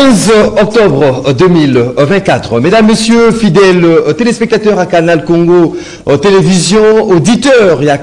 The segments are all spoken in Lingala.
11 octobre 2024. Mesdames, Messieurs, fidèles téléspectateurs à Canal Congo Télévision, auditeurs, il y a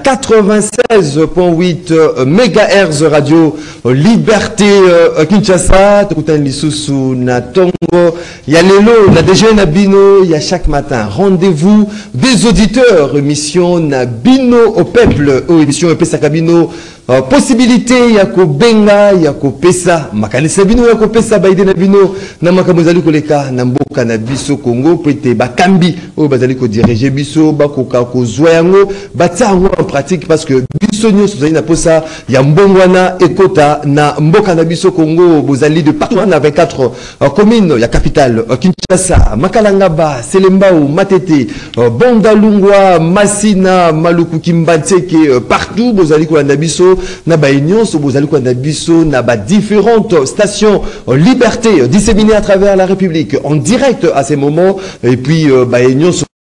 96.8 MHz Radio Liberté Kinshasa, Tukutan Lisusu na Tongo, il y a Lelo, na DG Nabino, il y a chaque matin rendez-vous des auditeurs, émission Nabino au peuple, émission Pesa Kabino. Possibilité ya ko benga ya ko pesa makanisa bino ya ko pesa baide na bino na makamozali koleka na mboka na biso Congo pete bakambi o bazali ko diriger biso bakoka ko zwayango batango en pratique parce que biso nyo sozali na posa ya mbongwana ekota na mboka na biso Congo bozali de partout na 24 communes ya capitale Kinshasa, Makalangaba, Selembao, Matete, Bondalungwa, Masina, Maluku Kimbatseke, partout bozali ko na biso na ba union so bozali ko na biso na ba différentes stations liberté disséminées à travers la République en direct à ces moments et puis ba union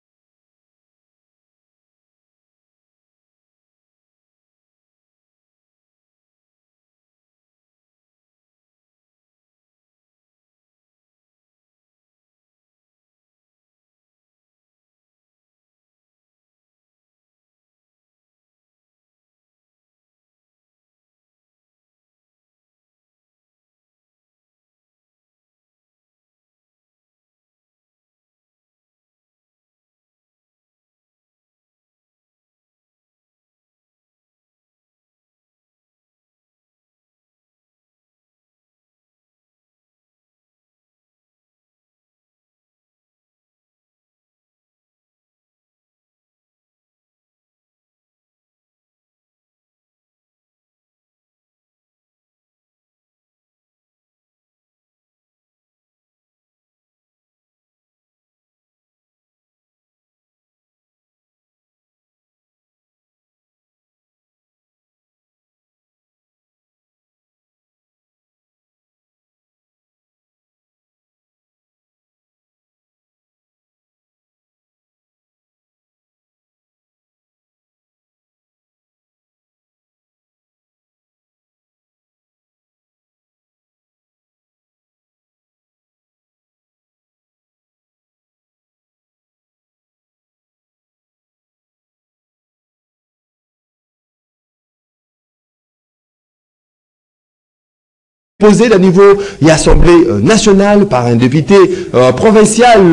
posé à niveau de l'Assemblée nationale par un député provincial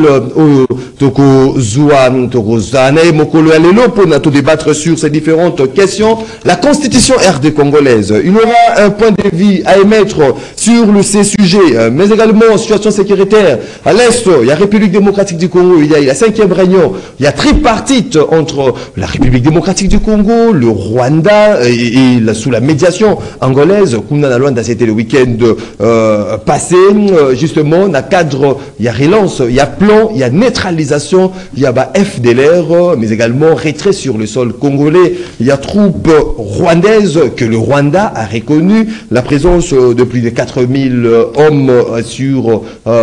Toko Zouan, Toko Zane, Mokolo Alelo pour nous débattre sur ces différentes questions. La constitution RD congolaise, il y aura un point de vue à émettre sur ces sujets, mais également situation sécuritaire. À l'Est, il y a la République démocratique du Congo, il y a la 5e réunion, il y a tripartite entre la République démocratique du Congo, le Rwanda et sous la médiation angolaise, Kuna Nalwanda, c'était le week-end passé, justement, dans le cadre, il y a relance, il y a plan, il y a neutralisation, il y a FDLR, mais également retrait sur le sol congolais. Il y a troupes rwandaises que le Rwanda a reconnu, la présence de plus de 4000 hommes sur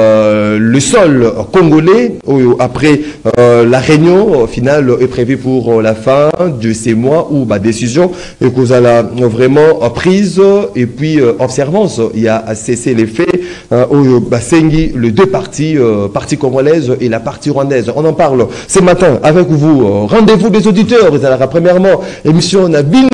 le sol congolais. Après, la réunion finale est prévue pour la fin de ces mois où décision est vraiment prise et puis observance. Il y a cessé les faits au Basengi, les deux parties, partie congolaise et la partie rwandaise. On en parle ce matin avec vous. Rendez-vous des auditeurs. Premièrement, émission Nabino,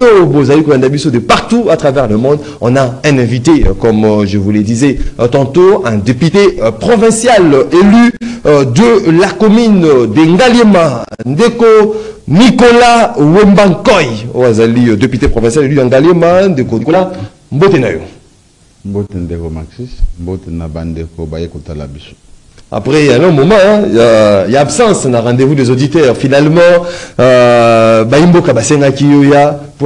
de partout à travers le monde. On a un invité, comme je vous le disais tantôt, un député provincial élu de la commune de Ngaliema, Ndeko Nicolas Wembankoy, député provincial élu de Ngaliema, Ndeko Nicolas Mbotenayo. Après, il y a un moment, il y a absence dans le rendez-vous des auditeurs. Finalement, pour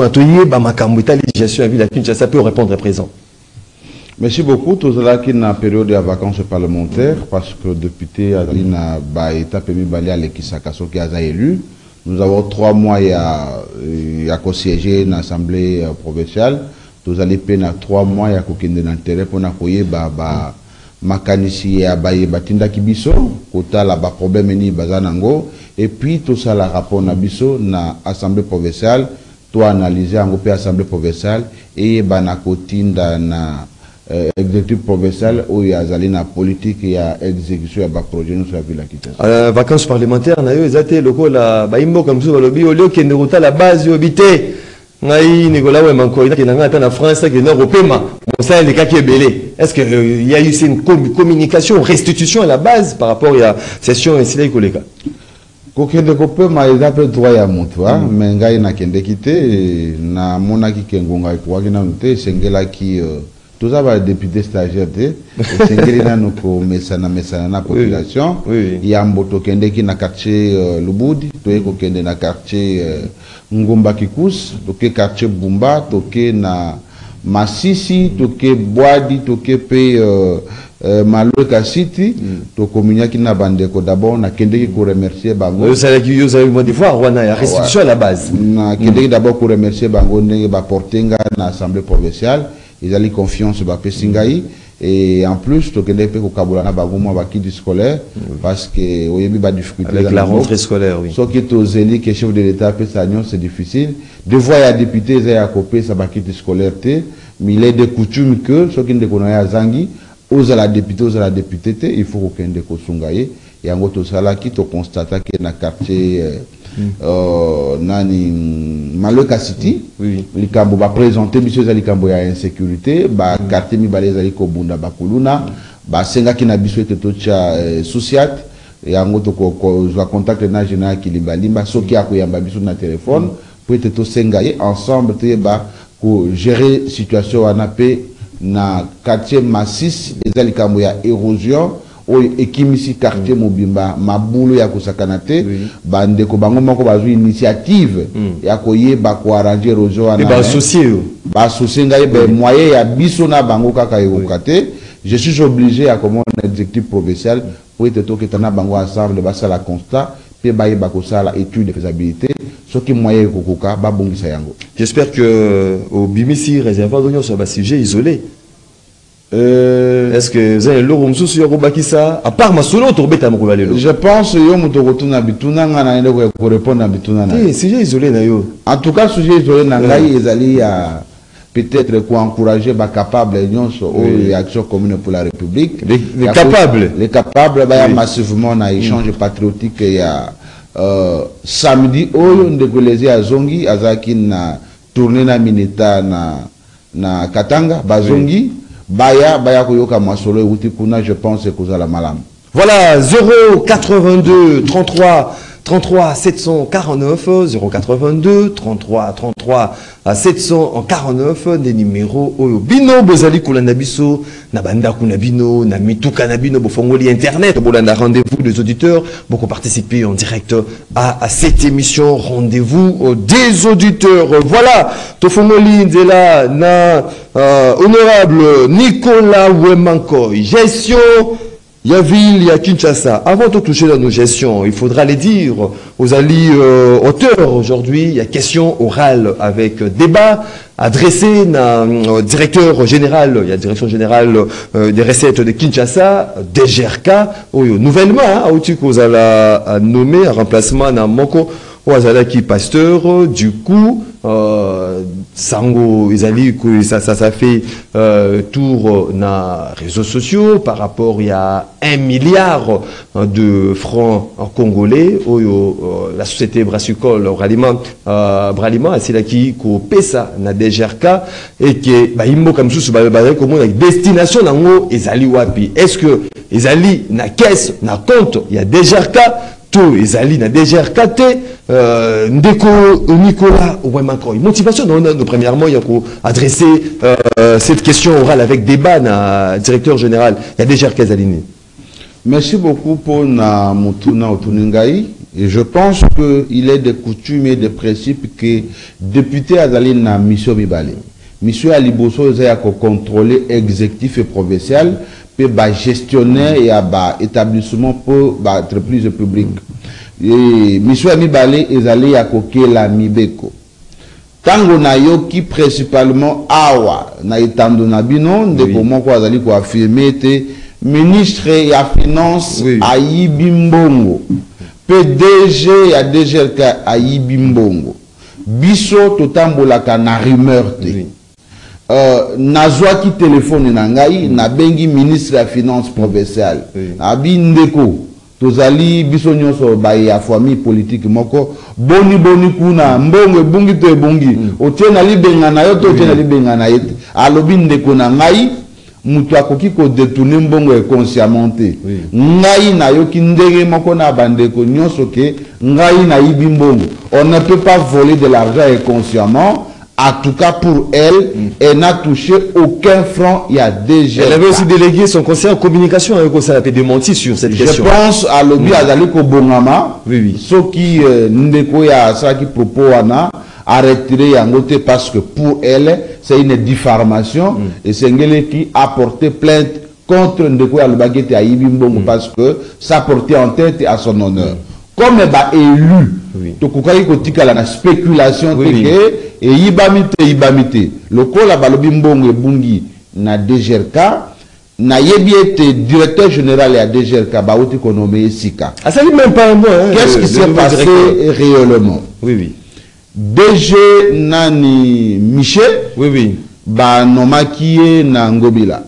ça peut répondre présent. Merci beaucoup. Tout cela qui est dans la période de vacances parlementaires, parce que le député Alina Baïta Pemi Balia Lekisakaso qui a élu. Nous avons 3 mois à co-siéger dans l'Assemblée provinciale. Nous allons payer 3 mois à co-kende d'intérêt pour n'accueillir makanisi ya baye batinda kibiso kota la ba problème ni bazanango et puis tout ça la rapport na biso na assemblée provinciale to analyser en groupe assemblée provinciale et bana kotinda na exécutif provincial où il y a la politique il y a exécution il y a projet sur la ville Kinshasa. Vacances parlementaires na yo ezate lokola baimbo comme ça balobi au lieu kende kota la base obité ngai Nicolas Wemanko ina kina ngata na France que na repema bon ça les cas qui est belé est-ce que il y a eu une communication restitution à la base par rapport à session ici là koleka kokende kopema ezape droit ya mutu mais ngai na kende kité na monaki kengonga kwa kina nte sengela ki tous les députés stagiaires na population il y a mboto kende ki na quartier Lubudi to kende na quartier Ngomba Kikus to quartier Bumba to na Masisi to Boadi to pe Maloka City to communia ki na bandeko d'abord na kende ki ko remercier bango ça là qui yo ça moi des fois on a restitution à la base na kende d'abord ko remercier bango ndenge ba portenga na assemblée provinciale. Ils ont confiance dans Pessingaï et en plus to kende pe ko kabulana baguma bakidi scolaire parce que oyebi ba difficulté avec la rentrée scolaire oui so qui to zeli que chef de l'état pe sagnon c'est difficile de voir ya député za copé sa bakidi scolaire té mais il est de coutume que so qui ne connaît ya zangi aux la député té il faut ko kende ko sungaye et en to sala qui to constate que na quartier nani Maloka City likambo ba présenter monsieur za likambo ya insécurité ba quartier mi baleza liko bunda bakuluna ba senga kina biso ete tocha sociat yango to ko za contact na général Kilimbalimba soki akoyamba biso na téléphone pour ete to senga ye ensemble te ba ko gérer situation wana pe na quartier Massis eza likambo ya érosion o ekimisi quartier mobimba mabulu ya kosakanate bandeko bango moko bazwi initiative ya koyeba ko arranger rojo ana ba associé ngai be moyen ya biso na bango kaka yokate je suis obligé à comme un exécutif provincial pour être toke tana bango ensemble basa la constat pe baye bakosala la étude de faisabilité ce qui moyen kokoka ba bongisa yango. J'espère que au Bimisi réservoir d'oignon sur un sujet isolé. Est-ce que vous avez l'euro sur Robakisa à part ma solo torbeta mo balelo je pense yo muto kotuna bituna ngana ende ko répondre na bituna na sujet isolé na yo en tout cas sujet isolé na ngai ezali ya peut-être ko encourager ba capable nyonso ou action commune pour la République les capables ba massivement na échange patriotique ya samedi oyo ndekolezi azongi azaki na tourner na minita na Katanga bazongi Baya koyoka masolo uti kuna je pense que la malam. Voilà 082 33 749 082 33 749 des numéros oyo bino bozali kolanda biso na banda kuna bino na mituka na bino bofongoli internet bolanda rendez-vous des auditeurs beaucoup participer en direct à cette émission rendez-vous des auditeurs. Voilà tofongoli nzela na honorable Nicolas Wemanko gestion la ville, il y a Kinshasa. Avant de toucher dans nos gestions, il faudra les dire aux alliés auteurs aujourd'hui. Il y a question orale avec débat adressé au directeur général, il y a direction générale des recettes de Kinshasa, DGRK, nouvellement, vous allez nommer un remplacement dans Moko, qui pasteur, du coup, Sango, ça fait tour na réseaux sociaux par rapport il y a 1 milliard de francs congolais la société brassicole Braliment c'est là qui pesa na DGRK et que ba imbo comme sous comme avec destination nango ezali wapi est-ce que ezali na caisse na compte il y a DGRK ezali na DGRK ndeko Nicolas Wemanko motivation premièrement il y a pour adresser cette question orale avec débat na directeur général il y a DGRK ezalini. Merci beaucoup pour na mutuna otuningai et je pense que il est de coutume et de principe que député azali na mission mibale mission ya liboso za ko contrôler exécutif et provincial pe ba gestionnaire et ba établissement pour ba entreprise publique et mission ya mibale ezali ya kokela mibeko tango na yo qui principalement awa na etando na bino ndeko moko azali ko affirmer te ministre ya finance ayibi mbongo PDG ya DGRK ayibi mbongo biso totambolaka na rumeur te nazwa ki téléphone na ngai na bengi ministre ya finance provinciale abi ndeko tozali biso nyonso ba ya famille politique moko boni kuna mbongo ebungi to ebungi otie na libenga na yo to otie na libenga na yete alobi ndeko na ngai mutu akoki ko détourner mbongo e consciemment te ngai na yoki ndenge moko na bandeko nyonso ke ngai na yibi mbongo. On ne peut pas voler de l'argent inconsciemment. En tout cas pour elle, elle n'a touché aucun franc. Il y a déjà. Elle avait aussi délégué son conseil en communication avec ça a été démenti sur cette question. Je pense à l'objet Azali Kobongama. Ceux qui ndeko ya ça qui propos ana a retiré yangote parce que pour elle c'est une diffamation et c'est elle qui a porté plainte contre ndeko ya Lubakete à Ibimbongo parce que ça portait en tête à son honneur. Comme ba élu, to kukai ko tikala na spéculation teke et ibamite lokola balobi mbongo ebungi na DGRK na yebi ete directeur général ya DGRK ba oti konomé sika. Ah ça dit même pas un mot. Qu'est-ce qui s'est passé réellement? DG nani Michel ba nomaki na Ngobila.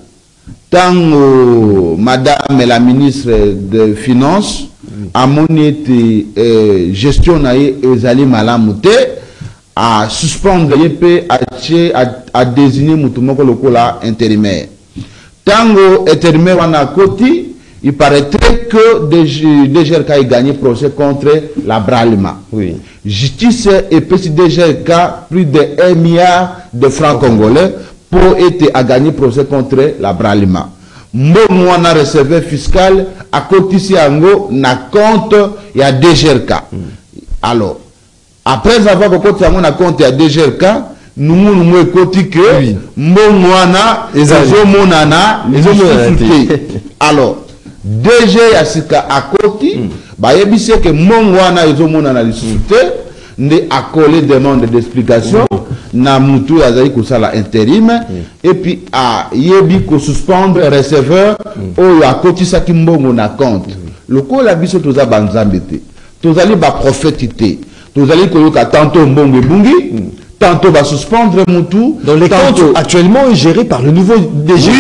Tango madame la ministre de Finances a monité gestion naie ezali malamute à suspendre yep à désigner mutumoko lokola intérimaire. Tango intérimaire wana koti, il paraîtrait que DGRK a gagné procès contre la Bralima. Justice et petit DGRK plus de 1 milliard de francs congolais pour être à gagner procès contre la Bralima. Mbongo wana réservé fiscal à kotisi yango na compte ya DGRK. Alors après avoir kokoti yango na compte ya DGRK, nous koti que mbongo wana ezomonana ezomonana. Alors DG yasika akoti ba yebise que mbongo wana ezomonana lisuté nde accolé demande d'explication na mutu azali kusala intérim et puis a yebi ko suspendre receveur o ya kotisa ki mbongo na compte lokola biso toza banzambe te tozali ba prophète te tozali koyoka tantôt mbongo ebungi tantôt va suspendre mutu dans les comptes actuellement gérés par le nouveau DG.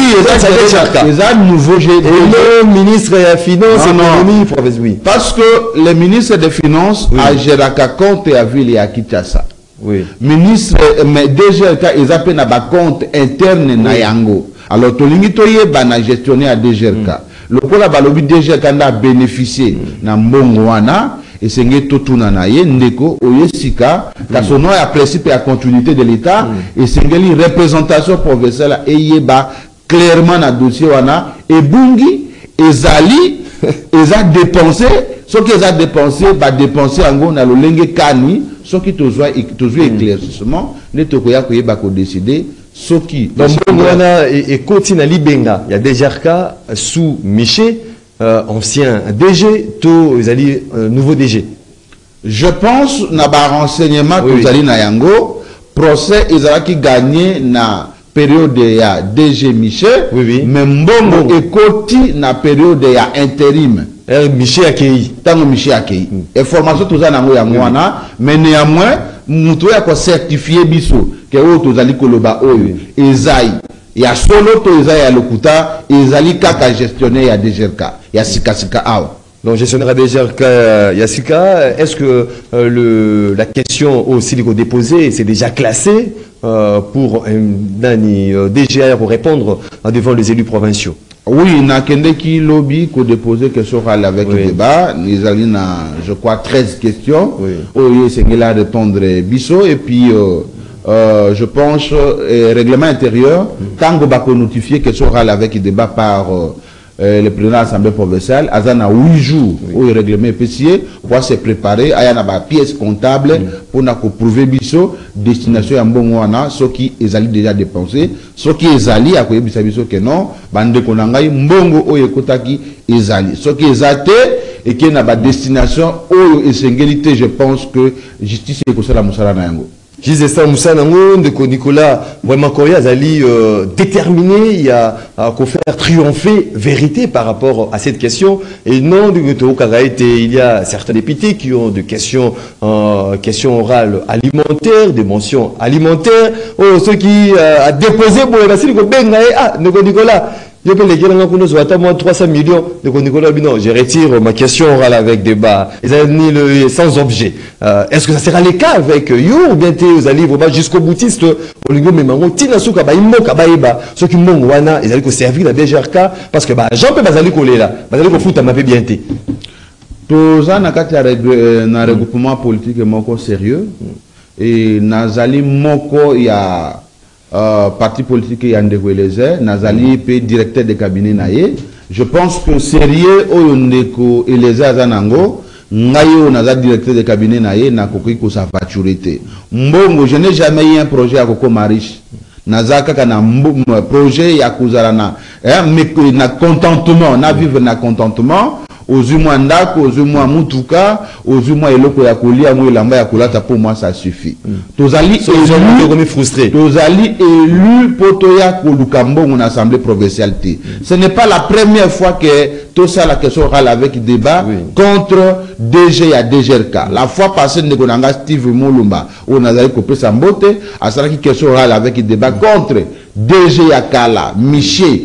Nouveau GD. Et le ministre des Finances et économie, oui. Parce que le ministre des Finances a géré un compte à ville et à Kinshasa. Ministre, mais DGRK, ils appellent un compte interne na yango. Alors, tolingi toye bana gestionnaire à DGRK. Le kola balobi DGRK a bénéficié na mbongwana. Et c'est tout ndeko oyesika kasono ya principe ya continuité de l'État et c'est une représentation provinciale et yeba clairement na dossier wana et bungi ezali eza dépensé ce qui a dépensé va dépenser en na lolenge kani ce qui tozwa éclaircissement ne tokoya koyeba ko décider ce qui donc wana et continue libenga il y a DGRK sous Miché ancien DG, tout nouveau DG. Je pense na ba renseignement que vous allez na yango procès qui gagné na période ya DG Michel mais mbongo ekoti na période ya intérim Michel akei tango Michel akei information toza nango yango wana mais néanmoins muto ya ko certifier biso ke o tozali koloba oyo ezai ya solo to ezai ya lokuta ezali kaka gestionnaire ya DGRK ya sika awa. Donc gestionnaire DGRK Yasika, est-ce que la question aussi déposée c'est déjà classé pour Nani DGR pour répondre devant les élus provinciaux? Oui, na kende ki lobby ko déposer question avec le débat, nous allons je crois 13 questions. Oui, c'est qu'il a répondre biso et puis je pense règlement intérieur tant que bako notifier question avec le débat par le président de l'Assemblée provinciale, Azana 8 jours où le règlement PCA pour se préparer à une pièce comptable pour prouver biso destination à Mbongwana, ce qui est déjà dépensé, ce qui est allé à quoi biso que non, bande konangai Mbongo oyekotaki ezali, ce qui est até et qui n'a pas destination ou essentialité, je pense que justice est comme ça la musala na yango. Gisè ça Moussa Nango, de Nicolas vraiment Koya Zali déterminé il y a qu'au faire triompher vérité par rapport à cette question et non du il y a certains députés qui ont des questions orales alimentaires, des mentions alimentaires, ceux qui a déposé pour les Nicolas. Je peux les dire, moi 300 millions de Nicolas Bino. Je retire ma question orale avec débat. Sans objet. Est-ce que ça sera le cas avec you ou bien vous allez vraiment jusqu'au boutiste au niveau de Mango Tina Souka Baïmo Kabaïba, ceux qui m'ont wana, ils allaient servir la DGRK parce que j'en peux pas aller coller là. Bazali ko fouta ma peu bien té. Tous ça na kati na regroupement politique moko sérieux et nazali moko ya parti politique Yandego Eliezer, Nazali pe directeur de cabinet naye. Je pense que sérieux Oyondeko Eliezer Zanango, Ngayo Naza directeur de cabinet naye na kokiko sa maturité. Mbongo, je n'ai jamais eu un projet à Koko Marish. Naza kaka na projet ya kuzarana, mais na contentement, na vivre na contentement. Ozumwa ndako, ozumwa mutuka, ozumwa eloko ya kolia, mwe lamba ya kolata, pour moi ça suffit. Tozali élu potoya kolukambo mon assemblée provinciale. Ce n'est pas la première fois que tout ça la question orale avec débat contre DG à DGRK. La fois passée, nous avons Steve Moulumba, on a coupé sa beauté, à ça qui question orale avec débat contre DG à Kala, Miché.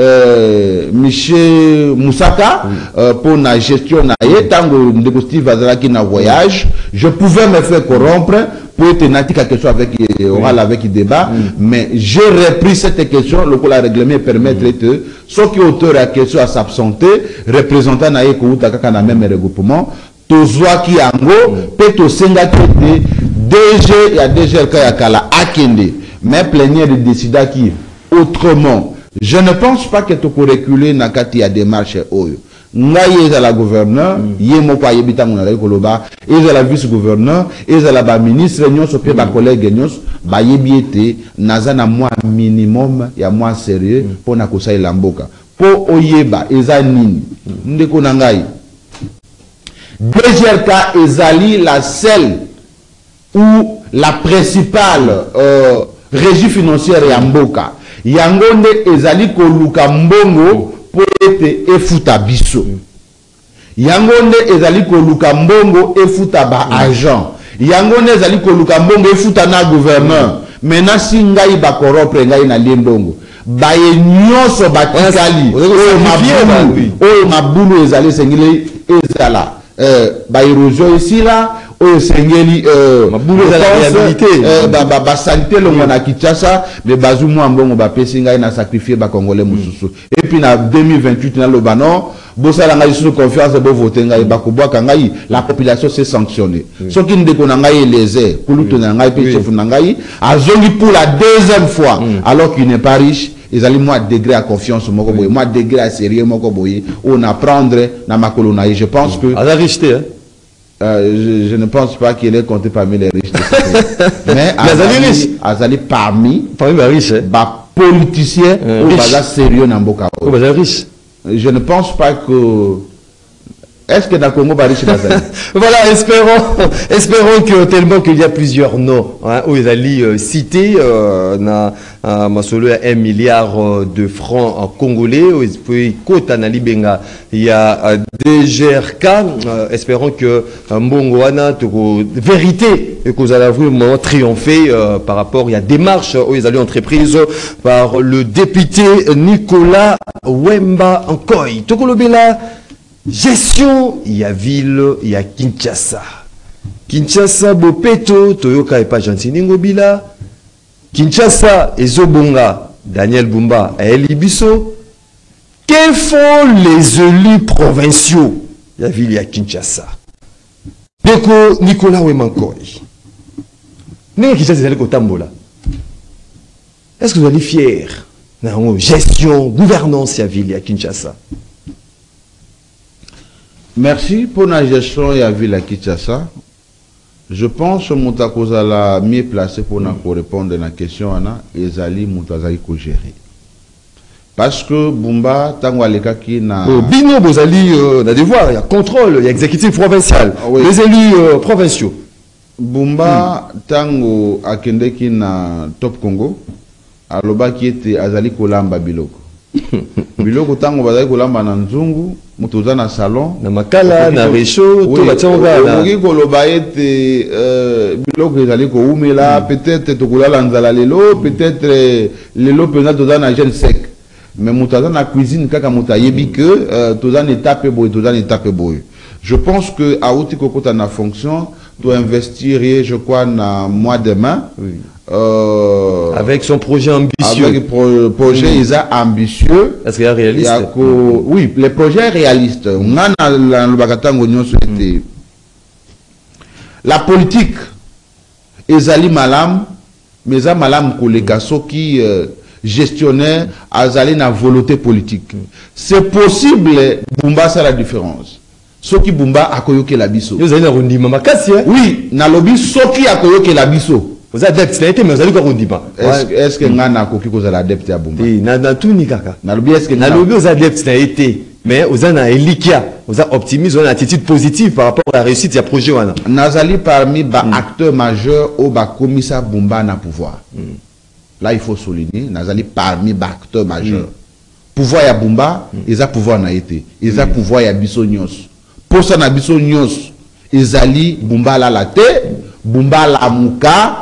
Michel Moussaka pour la gestion tango de Steve Azalaki na voyage, je pouvais me faire corrompre pour être natique quelque chose avec oral avec débat, mais j'ai repris cette question, le règlement permettre que ceux qui auteur à question à s'absenter, représentant na yekouta kaka na même regroupement, tozwa ki ango peto senga kete DG ya DGRK ya kala akende, mais plénière de décider qui autrement. Je ne pense pas que tu peux reculer dans la démarche. Ngaye est la gouverneur, yemo pa yebita ngona koloba, est la vice-gouverneur, est la ministre, nyos pe ba collègue nyos, ba yebiete nazana moi minimum ya moi sérieux pour na kosa ilamboka. Po oyeba eza nini ndeko na ngai. DGRK ezali la seule ou la principale régie financière ya mboka. Yangonde ezali koluka mbongo po ete efuta biso. Yangonde ezali koluka mbongo efuta ba agent. Yangonde ezali koluka mbongo efuta na gouverneur. Maintenant si ngai ba corrompre ngai na liembongo. Ba nyonso batikali. O mabulu ezali sengile ezala. Ba érosion ici là. Oh, Sengeli, ba santé le mona Kinshasa, mais bazou moi mbongo ba pesinga na sacrifier ba congolais mususu. Et puis na 2028 na le banon, bosala ngai sous confiance bo voter ngai ba ko boka ngai, la population s'est sanctionnée. Ce qui ndeko na ngai les kuluto na ngai pe chef na ngai, azongi pour la deuxième fois alors qu'il n'est pas riche. Ils allaient moi degré à confiance moko boy, moi degré à sérieux moko boy, on apprendre na makolo je pense que à la richesse hein. Je ne pense pas qu'il est compté parmi les riches de ce pays. Mais Azali parmi les riches, politiciens ou sérieux dans Boka. Je ne pense pas que... Est-ce que dans le Congo, riche voilà, espérons que tellement qu'il y a plusieurs noms hein, où ils allaient citer na masolo à 1 milliard de francs en congolais, puis côte anali benga il y a DGRK, espérons que Mbongoana vérité et que vous allez vraiment triompher par rapport il y a démarche où ils allaient entreprise par le député Nicolas Wemba Nkoy. Tokolobela gestion, il y a ville, il y a Kinshasa. Kinshasa, Bopeto, Toyoka et pas Jantini Ngobila. Kinshasa et Zobonga, Daniel Bumba et Elibiso. Que font les élus provinciaux? Il y a ville, il y a Kinshasa. Deko Nicolas Wemankoy. N'est-ce que Kinshasa, c'est le Tambola. Est-ce que vous allez fiers? Non, gestion, gouvernance, il y a ville, il y a Kinshasa. Merci pour la gestion et la ville à Kinshasa. Je pense que Moutakoza l'a mieux placé pour nous répondre à la question et Zali Moutazali ko gérer. Parce que Bumba, Tangwaleka qui n'a... Bino Bozali, on a des devoirs, il y a contrôle, il y a exécutif provincial, les élus provinciaux. Bumba tango akendeki na Top Congo alobaki ete azali kolamba biloko. Biloko tango bazali kolamba na nzungu mutuza na salon na makala na réchaud to batonga na oki koloba ete biloko ezali koumela peut-être tokolala nzala lelo peut-être lelo pena toza na jeune sec mais mutuza na cuisine kaka mutayebi que toza na étape boy toza na étape boy. Je pense que à outil kokota na fonction doit investir, je crois, dans mois de mai. Oui. Avec son projet ambitieux. Avec le projet ambitieux. Est-ce qu'il est réaliste? Oui, le projet est réaliste. La politique, ezali malam, mais ça malam koleka qui gestionnaire, azali na volonté politique. C'est possible, Bumba, c'est la différence. Soki Bumba akoyoke la biso. Vous avez un mama kasi hein? Oui, na lobby soki akoyoke la biso. Vous êtes adepte, mais vous allez quoi rondima. Est-ce que ngana koki ko za adepte ya Bumba? Oui, na tout ni kaka. Na lobby est-ce que na lobby vous adepte na été, mais vous avez un elikia, vous avez optimisme, vous avez une attitude positive par rapport à la réussite du projet wana. Nazali parmi ba acteurs majeurs au ba commissaire Bumba na pouvoir. Là il faut souligner, nazali parmi ba acteurs majeurs. Pouvoir ya Bumba, ils a pouvoir na été. Ils a pouvoir ya biso nyos. Pour ça, nabiso nyos, ezali Bumba la te, Bumba la muka,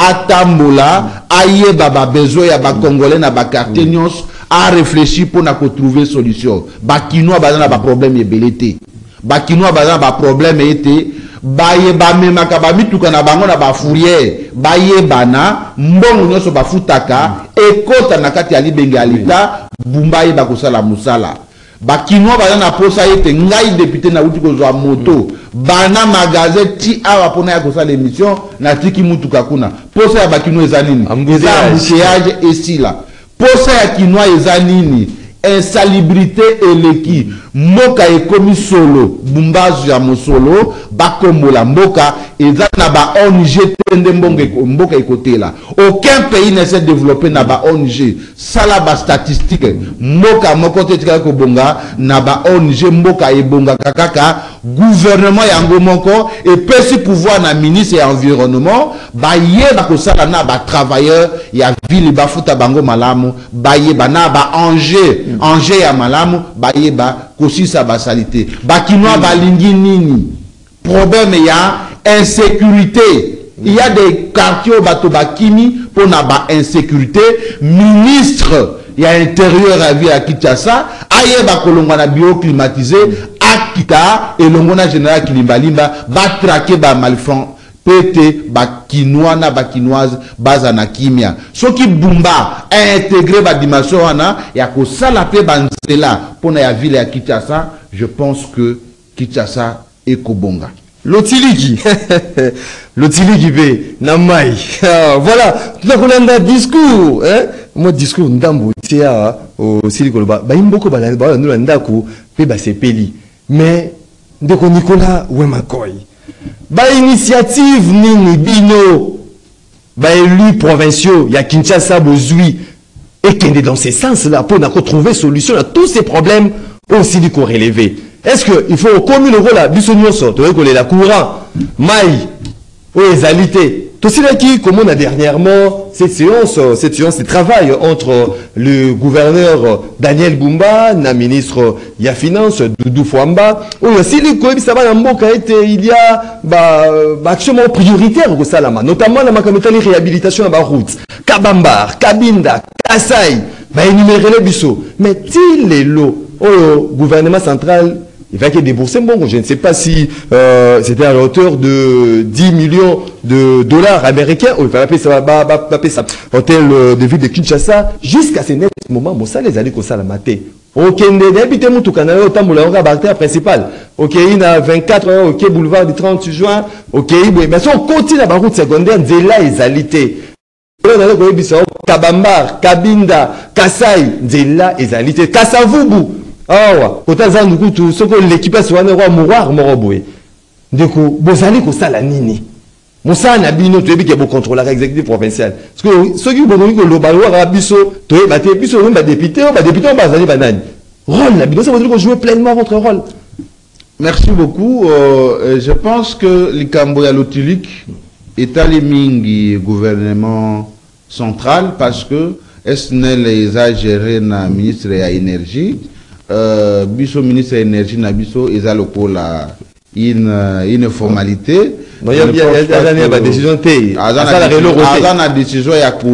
atambola, aye baba besoin ya ba congolais na ba quartier nyos, a réfléchi pour na ko trouver solution. Ba kinoa bazana ba problème ebelete. Ba kinoa bazana ba problème été, ba ye ba memaka ba mituka na bango na ba fourier, ba ye bana, mbongo nyoso ba futaka, ekota na kati ya libenge alita, Bumba ye ba kosala musala. Bakinois bazana na posa ete ngai député na uti kozwa moto bana magasin ti awa pona ya kosala émission na tiki mutuka kuna posa ya bakinois eza nini eza embouteillage esila posa ya kinois eza nini insalubrité eleki mboka ekomi solo bumbazu ya mosolo bakombola mboka eza na ba ONG tende mboka ekotela aucun pays ne s'est développé na ba ONG sala ba statistique mboka moko te tika ko bonga na ba ONG mboka ebonga kaka gouvernement yango moko et pesi pouvoir na ministre ya environnement ba yeba ko sala na ba travailleur ya ville ba futa bango malamu ba yeba na ba enjeu ya malamu ba yeba kosisa basalité bakinois balingi nini problème ya insécurité il y a des quartiers bato bakimi pour na ba insécurité ministre ya intérieur à vie à Kinshasa ayeba kolongwa na bio climatisé akita elongona général Kilimbalimba ba traquer ba malfrant pété ba kinois na ba kinoise baza na kimia soki Bumba a intégré ba dimension wana ya ko sala pe banzela pona ya ville ya Kinshasa. Je pense que Kinshasa est Kobonga. Lotiliki, Lotiliki be namai. Voilà, tout à coup un discours, hein? Moi discours ndambo tia au Silikoloba. Ba imboko ba nous ndako pe ba sepeli. Mais ndeko Nicolas Wemakoy. Ba initiative nini bino ba élus provinciaux ya Kinshasa bozui et qui est dans ce sens-là pour trouver solution à tous ces problèmes aussi du corps élevé. Est-ce qu'il faut comme le rôle là, bisonyoso, tu vois la courant, maï, ou exalité. Tout cela qui, comme on a dernièrement, cette séance de travail entre le gouverneur Daniel Bumba, la ministre ya finance Doudou Fouamba, ou aussi le il y a action prioritaire au Salama, notamment la réhabilitation de la route, Kabambar, Kabinda, Kassai, énumérer les bisous. Mais il est l'eau au gouvernement central, il va débourser bon, je ne sais pas si c'était à la hauteur de 10 millions de dollars américains, ou il va appeler ça, hôtel de ville de Kinshasa, jusqu'à ce moment, bon, ça les allait comme ça la maté. Ok, d'habiter mon tout canal, autant mon barrière principal. Ok, il y a 24 ok, boulevard du 30 juin. Ok, mais si on continue la route secondaire, c'est là les alités. Kabambar, Kabinda, Kassai, c'est là les alités. Kassavubu. Ah, quand on a tout ce que l'équipe soit un roi mourir, moroboué. Du coup, vous allez comme ça la nini. Moussa n'a bino, tu es bien pour contrôler l'exécutif provincial. Parce que ceux qui vont nous dire que le baloir a biso, tu es battu, biso, on va député, on va aller banane. Rôle, la bino, ça veut dire qu'on joue pleinement votre rôle. Merci beaucoup. Je pense que les Camboya Lotilik, etali mingi gouvernement central parce que SNEL eza géré na ministre ya énergie biso ministre ya énergie na biso eza lokola une formalité. Il y a une décision la décision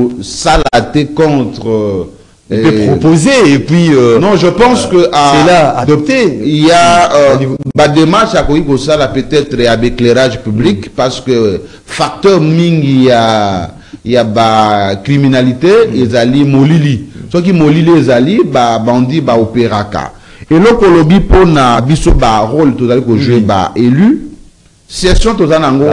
contre proposer et puis non, je pense que c'est là adopté. Il y a des démarches à quoi ça peut-être avec éclairage public parce que facteur ming il y a criminalité ezali molili soki molili ezali bandi opéraka et le kolobi pona biso rôle tozali ko jouer élu session tozana ngo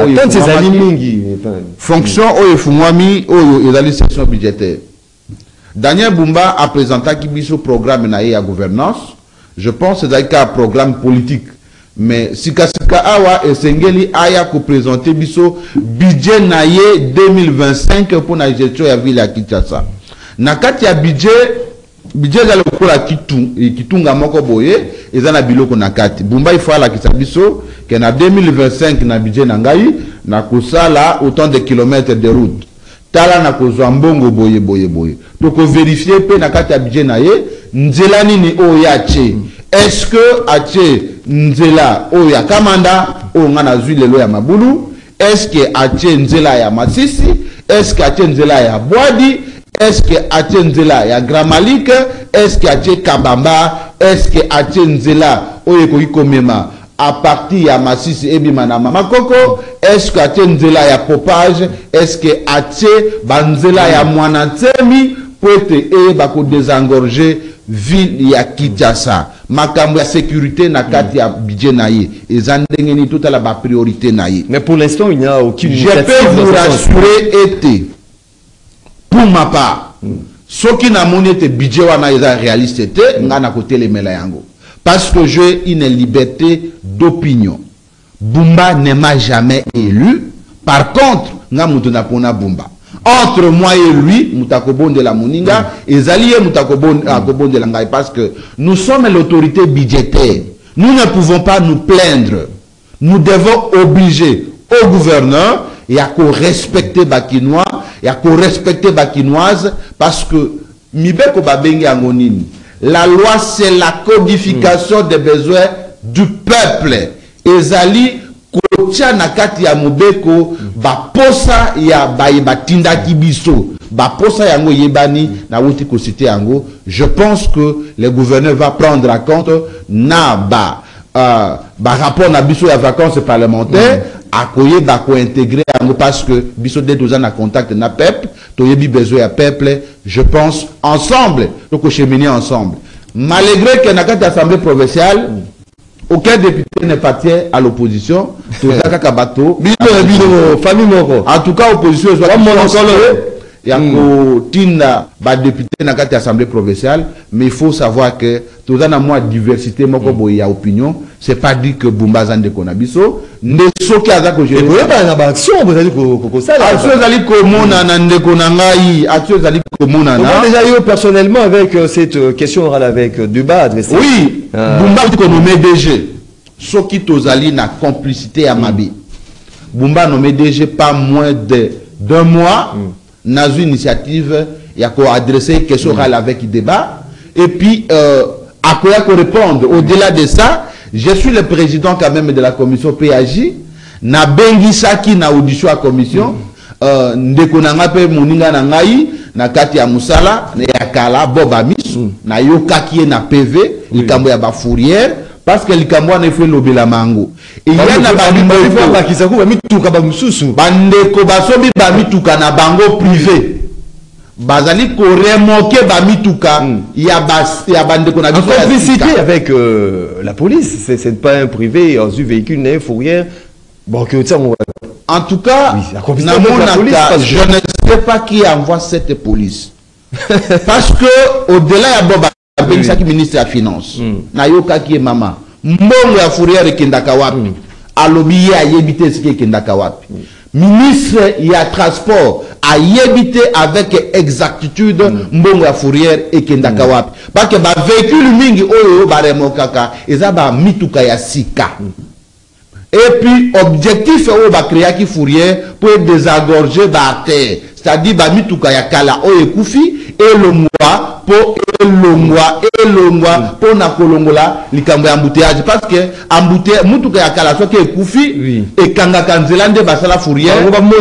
fonction oyo fungwami oyo ezali session budgétaire. Daniel Bumba a présenté qui biso programme na ya gouvernance. Je pense que c'est un programme politique. Mais si kasika awa esengeli aya ko présenter biso budget na ye 2025 pour la gestion ya ville ya Kinshasa. Na kati ya budget za lokola kitunga moko boye ezana biloko na kati. Bumba il faut la kisabiso que na 2025 na budget na ngai na kosala autant de kilomètres de route. Tala na kozwa mbongo boye. Donc vérifier pe na kati ya budget na ye nzela nini o ya che. Est-ce que ache nzela o ya Kamanda o ngana zwi lelo ya Mabulu? Est-ce que ache nzela ya Masisi? Est-ce que ache nzela ya Boadi? Est-ce que ache nzela ya Gramalik? Est-ce que ache Kabamba? Est-ce que ache nzela o yekoki komema à partir ya Masisi ebima na Mama Koko? Est-ce que ache nzela ya Popage? Est-ce que ache banzela ya Mwanantsemi pote bako désengorger ville ya Kinshasa? Makambo ya sécurité na kati ya budget na ye ezandenge ni toute la priorité na ye. Mais pour l'instant il n'y a aucune initiative. Je peux vous rassurer été pour ma part ce qui n'a mon été budget wana eza réaliste était ngana côté les mela yango parce que j'ai une liberté d'opinion. Bumba ne m'a jamais élu. Par contre nga mutu na pona Bumba entre moi et lui, Moutakobon de la Moninga, et Zalié Moutakobon de la Ngai, parce que nous sommes l'autorité budgétaire. Nous ne pouvons pas nous plaindre. Nous devons obliger au gouverneur et à respecter Bakinois, et à respecter Bakinoises, parce que Mibeko Babengi Angonini, la loi c'est la codification des besoins du peuple. Et Zali, kotia nakati ya mobeko ba posa ya batinda kibiso ba posa yango yebani na wuti ko cité yango. Je pense que le gouverneur va prendre en compte na ba rapport na biso ya vacances parlementaires akoye ba ko intégrer yango parce que biso de deux ans na contact na peuple to yebi besoin ya peuple. Je pense ensemble donc cheminer ensemble malgré que nakati assemblée provinciale aucun député n'est parti à l'opposition. En tout cas, l'opposition il y a un député dans l'Assemblée provinciale, mais il faut savoir que tout le monde a diversité, il y a opinion. C'est pas dit que Bumba Zande Konabiso, ne so qui a ça que je veux pas action, vous allez ça. Action allez komona nande konangai, action allez komona na. Déjà eu personnellement avec cette question orale avec Duba adressée. Oui, Bumba ko nommé DG. So qui tozali na complicité à Mabi. Bumba nommé DG pas moins de 2 mois. Dans une initiative, il y a quoi adresser question orale avec débat. Et puis, à quoi répondre. Au-delà de ça, je suis le président quand même de la commission PAJ. Na bengi saki na audition à commission. Ndeko nanga pe moninga na ngai na kati ya musala na yakala boba misu na yokaki na PV likambo ya ba fourrière parce que likambo na fait lobela mango. Et il y a na ba kisaku ba mituka ba mususu bandeko basobi ba mituka na bango privé. Bazali ko remoke ba mituka ya bandeko na biso en complicité avec la police, c'est pas un privé dans un véhicule na fourrière. Bon, que en tout cas, oui, je ne sais pas qui envoie cette police. Parce que au-delà de Boba, le ministre de la Finance, Nayoka qui est maman, Mbongo ya Fourière et Kendakawapi, Alobi a yébité ce qui est Kendakawapi. Ministre ya Transport a yébité avec exactitude Mbongo ya Fourière et Kendakawapi. Parce que le véhicule mingi oyo ba remokaka, eza ba mituka ya sika. Et puis, objectif, on va créer qui fourrière pour désengorger la terre. C'est-à-dire, bah, mituka ya kala o ekufi, et le mois, pour na kolongola, likambo ya embouteillage. Parce que, embouteillage, mituka ya kala, soit qui ekufi, et kanga kanzelande, bah, ça la fourrière,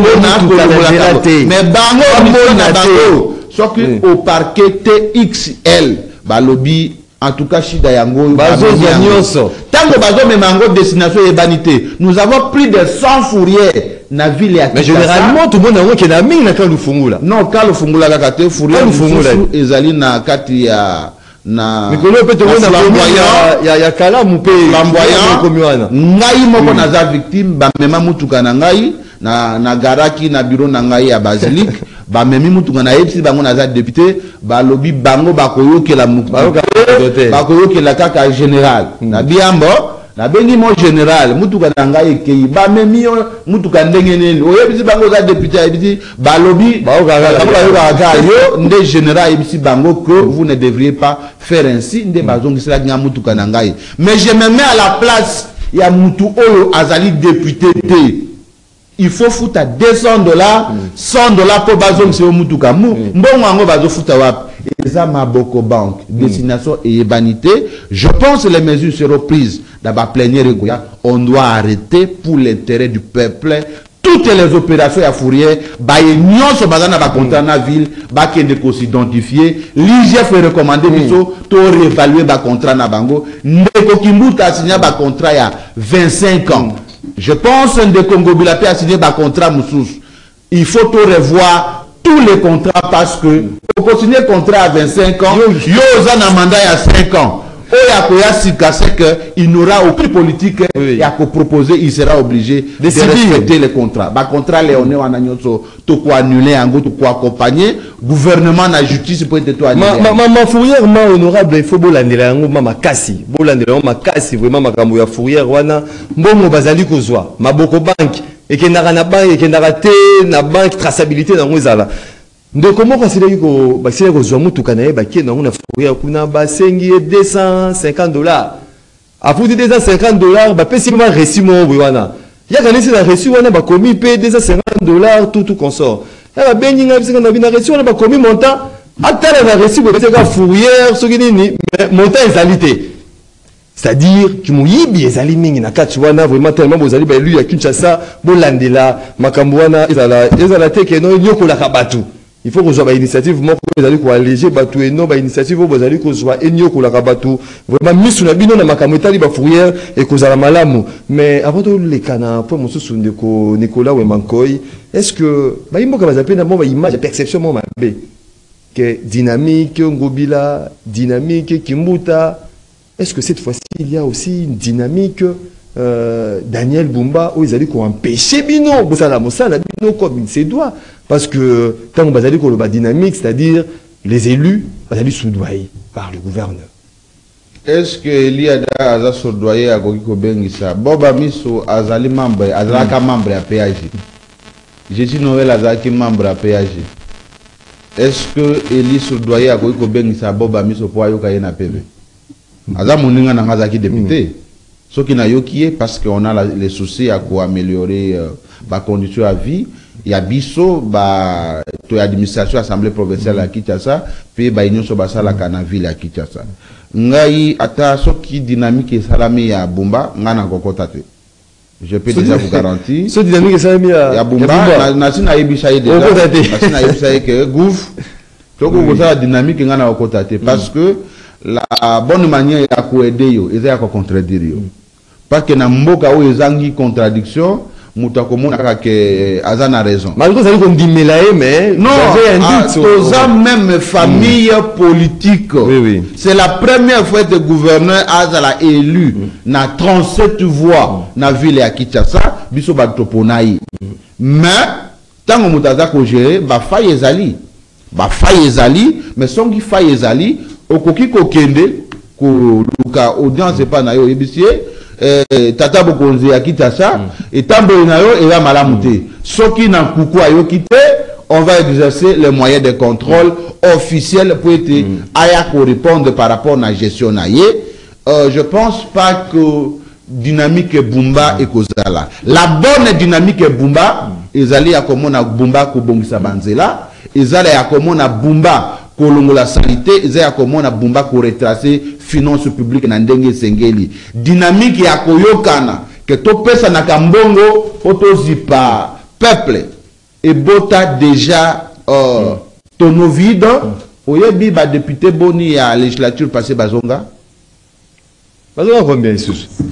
mais bango, soit que au parquet TXL, bah, lobby, en tout cas, Chida Yango, tango bazo memango destination et vanité. Nous avons plus de 100 fourrières na ville ya mais généralement tout le monde a qui na mingi na quand le fungula. Non, quand le fungula la kate fourrière ezali na kati ya na mikolo pe to na ya kala mupe flamboyant ngai moko naza victime ba mema mutuka na ngai na garaki na bureau na ngai ya basilique ba memi mutuka na yepsi bango naza député ba lobi bango ba koyokela mutuka ba koyokela kaka général na biambo na bengi mo général mutuka na ngai ekei ba memi mutuka ndenge nini oyebisi bango za député yebisi ba lobi ba yo nde général yebisi bango que vous ne devriez pas faire ainsi nde bazongisela nga mutuka na ngai. Mais je me mets à la place ya mutu oyo azali député te. Il faut foutre à $200, $100 pour bazong se mutuka mu mbongo ngo bazo fouta wap eza maboko bank destination et vanité. Je pense que les mesures seront prises dans la plénière. On doit arrêter pour l'intérêt du peuple toutes les opérations à fourrière ba union so bazana ba contrat na ville ba kende ko s'identifier l'IGF recommandé biso to réévaluer ba contrat na bango ndeko kimbuta signer ba contrat ya 25 ans. Je pense que de Congo Bilapé a signé un contrat moussous. Il faut tout revoir tous les contrats parce que pour continuer le contrat à 25 ans, il y a un mandat à 5 ans. Il n'aura aucune politique à proposer, il sera obligé de respecter les contrats. Les contrats, on est annulé, on accompagner. Gouvernement, la justice peut être annulé. Ma fourrière, ma honorable, il faut bolandela ma kassi. Bolandela ma kassi, vraiment ma kamouya fourrière, wana, mbongo bazali kozwa, ma boko bank, et que na bank, et que na raté, na bank, traçabilité dans Mozala. Donc comment passer ko basile ko zwa mutuka na ba ki na una fourrière kuna ba sengi $250 a pour $250 ba pesi ma reçu mo wana ya kanisi na reçu wana ba komi pe $250 tout consort ya ba bengi nga bisika na bina reçu wana ba komi montant atala na reçu ba pesi ka fourrière soki nini montant ezalité. C'est-à-dire que muyibi ezali mingi na kati wana vraiment tellement bozali ba lui ya Kinshasa bolandela makambo wana ezala te ke no nyokola kabatu. Il faut que soit initiative moi que vous allez quoi alléger bateau et non ba initiative vous allez que soit enyo ko la bateau vraiment mis sur la bino na makameta li ba fourrière et que za malamu. Mais avant tout les cana pour mon sous ndeko Nicolas Wemankoy est-ce que ba imbo ka ba zapena bon ba image perception mo mabe que dynamique ngobila dynamique kimbuta est-ce que cette fois-ci il y a aussi une dynamique Daniel Bumba où ils allaient empêcher bino bosala mosala bino comme il se doit. Parce que tant que bazali ko le dynamique, c'est-à-dire les élus, bazali soudoyés par le gouverneur. Est-ce que Eliada aza soudoyé à Gokiko Bengisa? Boba Miso azali membre, azalaka membre à PAG. Je suis nouvelle azalaki membre à PAG. Est-ce que Eli soudoyé à Gokiko Bengisa Boba Miso pour ayoka yena PV? Aza moninga na ngazaki député. Ce qui n'a yokié parce qu'on a les soucis à quoi améliorer la condition à vie. Il y a biso ba to administration assemblée provinciale à Kinshasa puis ba union so basa la canaville à Kinshasa ngai ata soki dynamique et salami ya Bumba ngana kokota te. Je peux déjà vous garantir ce dynamique et salami ya Bumba na sina yebisa déjà na sina yebisa que gouv to ko la dynamique ngana kokota te parce que la bonne manière ya ko aider yo eza ya ko contredire yo parce que na mboka o ezangi contradiction Moutakomona que Azana a raison. Malgré ça, on dit mais non, même famille politique. Oui, oui. C'est la première fois que le gouverneur Azala élu na 37 voix na ville à Kinshasa, biso batoponaï. Mais tant que Moutaza ko géré, ba faille ezali, mais son qui faille ezali, okoki ko kende ko luka audience pas na yo ebisier. Tata Bokonzi ya Kinshasa et tambo nayo et va malamute soki na kuku ayo kité on va exercer les moyens de contrôle officiels pour être aya ko répondre par rapport à la gestion naie. Je pense pas que dynamique Bumba et Kozala. La bonne dynamique Bumba, ezali ya komona Bumba kobongisa banzela, ezali ya komona Bumba kolongola salité, ezali ya komona Bumba ko retracer finance publique na ndenge sengeli. Dynamique ya koyokana que to pesa na kambongo otozipa peuple et bota déjà tono vide. Oyebi ba député boni à législature passée bazonga. Bazonga combien ici?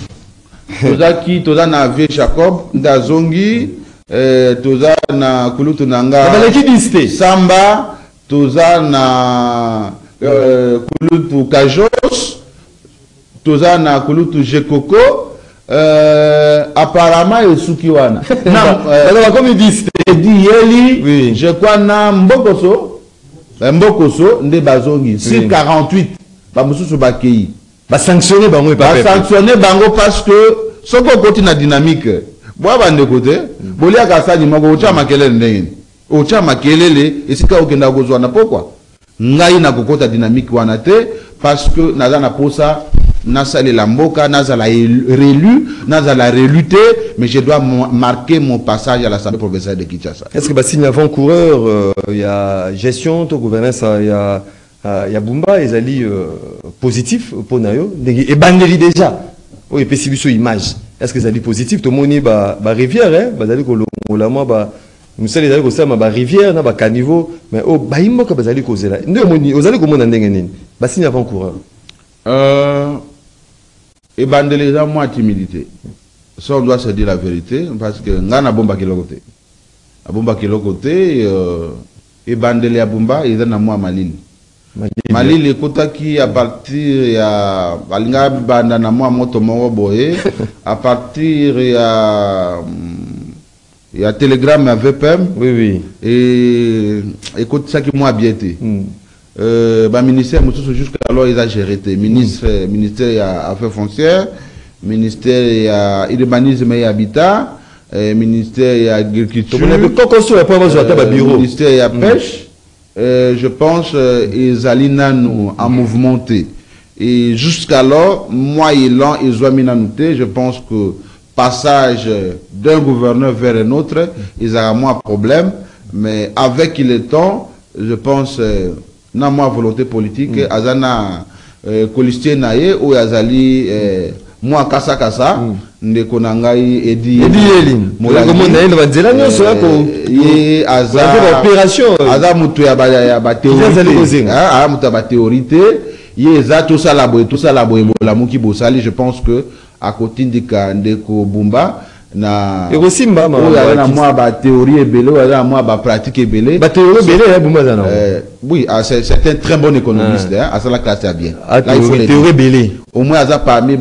Toza na Vieux Jacob Ndazongi, toza na Kulutu Nanga Samba, toza na Kulutu Kajos, toza na Kulutu Jekoko, apparemment Esuki wana. Comme il dit, Yeli, je crois na Mbokoso, nde Bazongi, 648, ba mususu bakei. Ba sanctionner bango et pas sanctionner bango parce que ce qu'on continue la dynamique bois bande côté bolia kasani mako ucha makelele ndenge ucha makelele esika okenda kozwa na pourquoi ngai na kokota dynamique wana te parce que naza na posa nasali la mboka naza la réélu naza la reluté mais je dois marquer mon passage à l'Assemblée provinciale de Kinshasa. Est-ce que bah signe avant-coureur il y a gestion to gouvernance il y a Bumba ils allient positif pour Nayo et bandeli déjà oui et puis si image est-ce que ça dit positif tout le monde ba rivière hein ba dali ko la moi ba nous sommes les ça ba rivière na ba caniveau mais oh ba imboka ba dali ko zela ndio moni ozali ko mona ndenge nini ba signe avant coureur et bandeli za moi timidité ça on doit se dire la vérité parce que ngana bomba kilokote a bomba kilokote et bandeli ya Bumba ils na moi malili Malili kotaki à partir ya balinga banda na moi moto moko boye à partir ya Telegram ya VPM oui et kotaki moi biété ba ministère mususu jusqu'à alors ils a géré ministère ya affaires foncières ministère ya urbanisme et habitat ministère ya agriculture ministère ya pêche. Je pense qu'ils allaient nous en mouvementé. Et jusqu'alors, moi et l'an, ils ont mis noté. Je pense que passage d'un gouverneur vers un autre, ils ont moins de problème. Mais avec le temps, je pense, n'a moins volonté politique, azana colistier naïe ou azali moi kasa ndeko nangai edi elin comment na ndo banzela nyoso yako ye aza opération aza mutu ya ba théorie ah mutu ya ba théorie ye za tout ça la boye bola muki bosali je pense que à côté ndeko Bumba na Erosimba ma na moi ba théorie ebele ou na moi ba pratique ebele ba théorie ebele Bumba za na oui c'est un très bon économiste hein à ça la classe bien là il faut théorie ebele au moins aza parmi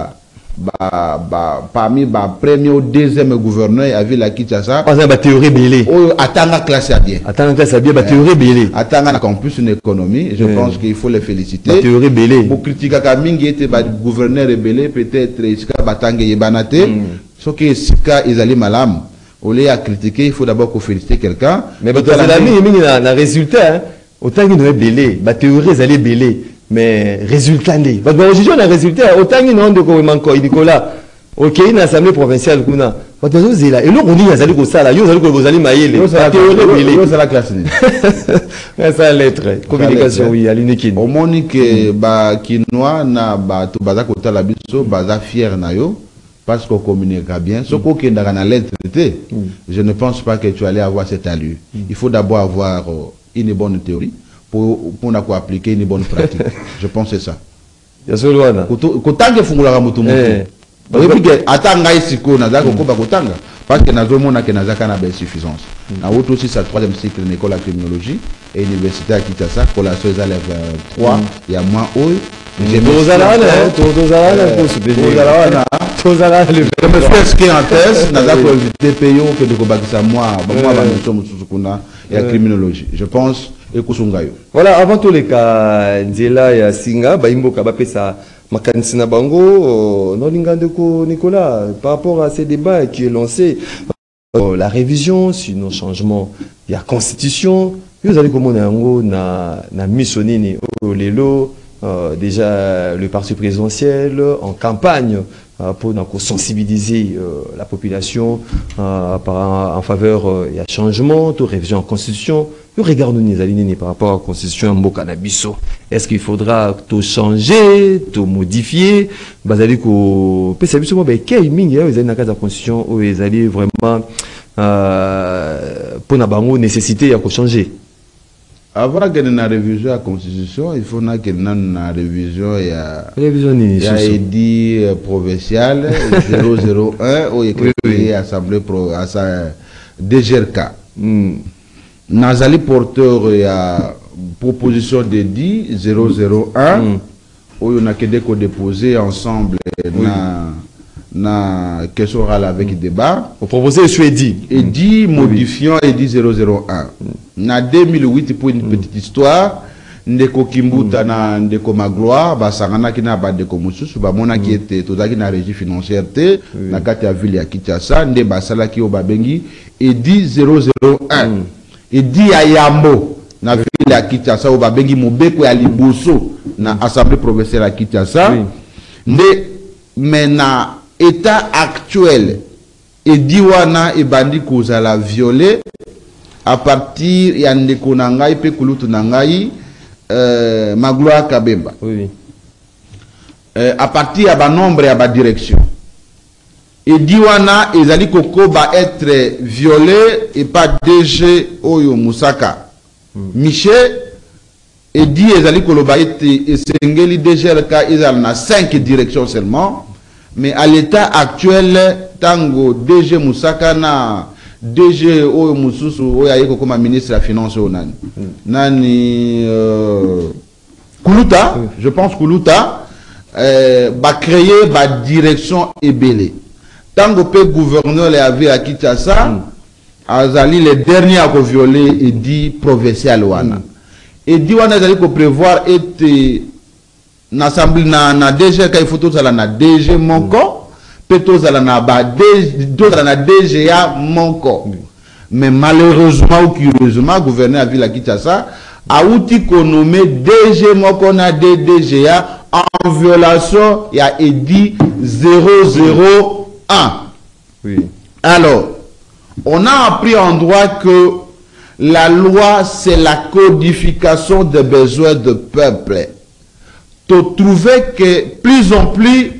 parmi premier ou deuxième gouverneur avec la Kinshasa par exemple théorie belé atanga classe bien théorie belé atanga en plus une économie je pense qu'il faut les féliciter théorie belé pour critiquer Kamingi était gouverneur belé peut-être iska batanga yebanate ce qui sika izali malam au lieu à critiquer il faut d'abord féliciter quelqu'un mais parce que l'ami na résultat autant qu'il est belé théorie ezali belé mais résultat n'est parce que aujourd'hui on a résultat autant qu'il non de quoi manque Nicolas ok une assemblée provinciale kuna parce que c'est là et nous on dit azali ko sala yo azali ko bozali maïle théorie yo c'est la classe ça lettre communication oui à l'unique au monique ba kinois na ba to baza ko tala biso baza fier na yo parce qu'on communique bien ce qu'on est dans la lettre je ne pense pas que tu allais avoir cette allure il faut d'abord avoir une bonne théorie pour appliquer une bonne pratique. Je pense que c'est ça. Il y a ce loin. Kotanga fungula mutu mutu. Oui, atanga isiko na zako koba kotanga parce que nazo mona que nazaka na belle suffisance. Na autre aussi sa troisième cycle en école de criminologie et université à Kinshasa pour la chose à 3 il y a moins haut. J'ai Tozala pour supérieur. Tozala le ce qui est en thèse nazako DPO que de kobakisa moi ba notion mususu kuna ya criminologie. Je pense voilà, avant tous les cas, Nzela et Singa, Baimboka Bapesa, Makansina Bango, Nolingandeko Nicolas, par rapport à ces débats qui est lancé, la révision, sinon changement, il y a constitution, vous allez comment na Missonini, Lelo, déjà le parti présidentiel en campagne pour sensibiliser la population en faveur il y a changement, de révision en constitution. Nous regardons par rapport à la constitution en cannabis. Est-ce qu'il faudra tout changer, tout modifier? Basali ko pesa biso mo ba kay mingi ya ezali na la constitution où ils allaient vraiment pour na bango nécessité ya ko changer. Avant qu'il y ait une révision de la Constitution, il faut qu'il y ait une révision il y a édit provincial 001 où il y a créé l'Assemblée à sa DGRK. Nazali porteur il y a proposition d'édit 001 où on a déposé ensemble na question orale avec débat. Vous proposez ce édit. Édit modifiant édit 001. Na 2008 pour une petite histoire, ndeko Kimbuta na ndeko Magloire, basangana ki na ba ndeko mususu ba mona ki était tozaki na régie financière te na kati ya ville ya Kinshasa nde basala ki obabengi édit 001. Édit ya Yambo na ville ya Kinshasa obabengi mobeko ya liboso na assemblée provinciale ya Kinshasa. Nde mena état actuel et diwana et bandi kozala violé à partir ya ndeko nangai pe kulutu nangai Magloire Kabemba. À partir ya ba nombre ya ba direction et diwana ezali koko ba être violé et pas DG Oyo Musaka Michel et dit ezali koloba ete esengeli DGRK ezali na 5 directions seulement. Mais à l'état actuel, tango DG Musaka na DG Oyo Mususu Oya Yeko comme ministre de la Finance Nani. Nani Kuluta, je pense Kuluta va créer ba direction Ebele. Tango pe gouverneur les avait à Kinshasa, azali les derniers à violer et dit provincial wana. Et dit wana azali ko prévoir était l'Assemblée na DG il faut tout ça na DG monko peut ça na ba d'autres na DGA monko mais malheureusement ou curieusement gouverneur a vu la Kinshasa a outil qu'on nommé DG monko na DGA en violation il y a édit 001. Alors on a appris en droit que la loi c'est la codification des besoins de peuple. Trouver que plus en plus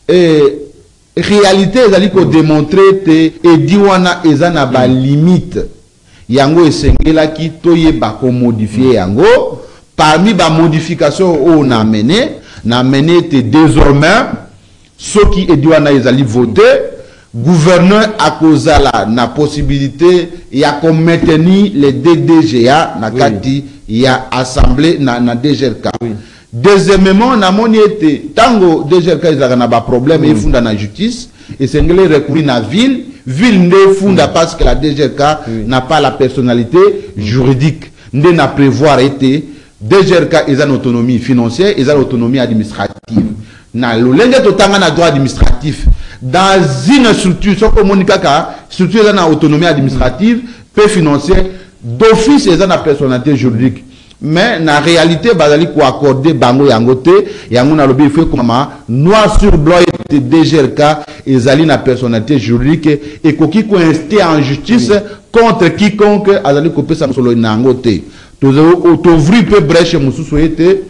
réalité ezali ko démontrer te et diwana ezana ba limite yango esengela ki toyeba ko modifier yango parmi ba modification on a mené te désormais ceux qui diwana ezali voter gouverneur a kozala na possibilité ya ko maintenir les DDGA na kati ya assemblée na DGRK. Deuxièmement, on a été tango DGRK ils ont un problème et funda na justice et c'est anglais recourir na ville ne funda parce que la DGRK n'a pas la personnalité juridique ne n'a prévoir été DGRK ils ont autonomie financière ils ont autonomie administrative na lolenge totanga na droit administratif dans une structure so communica structure ils ont autonomie administrative peu financière d'office ils ont la personnalité juridique. Mais na réalité bazali ko accorder bango yangote yango na lobi fait comme noir sur blanc et DGRK ezali na personnalité juridique et koki ko insté en justice contre quiconque azali ko pesa solo nangote to ouvrir peu brèche mususu ete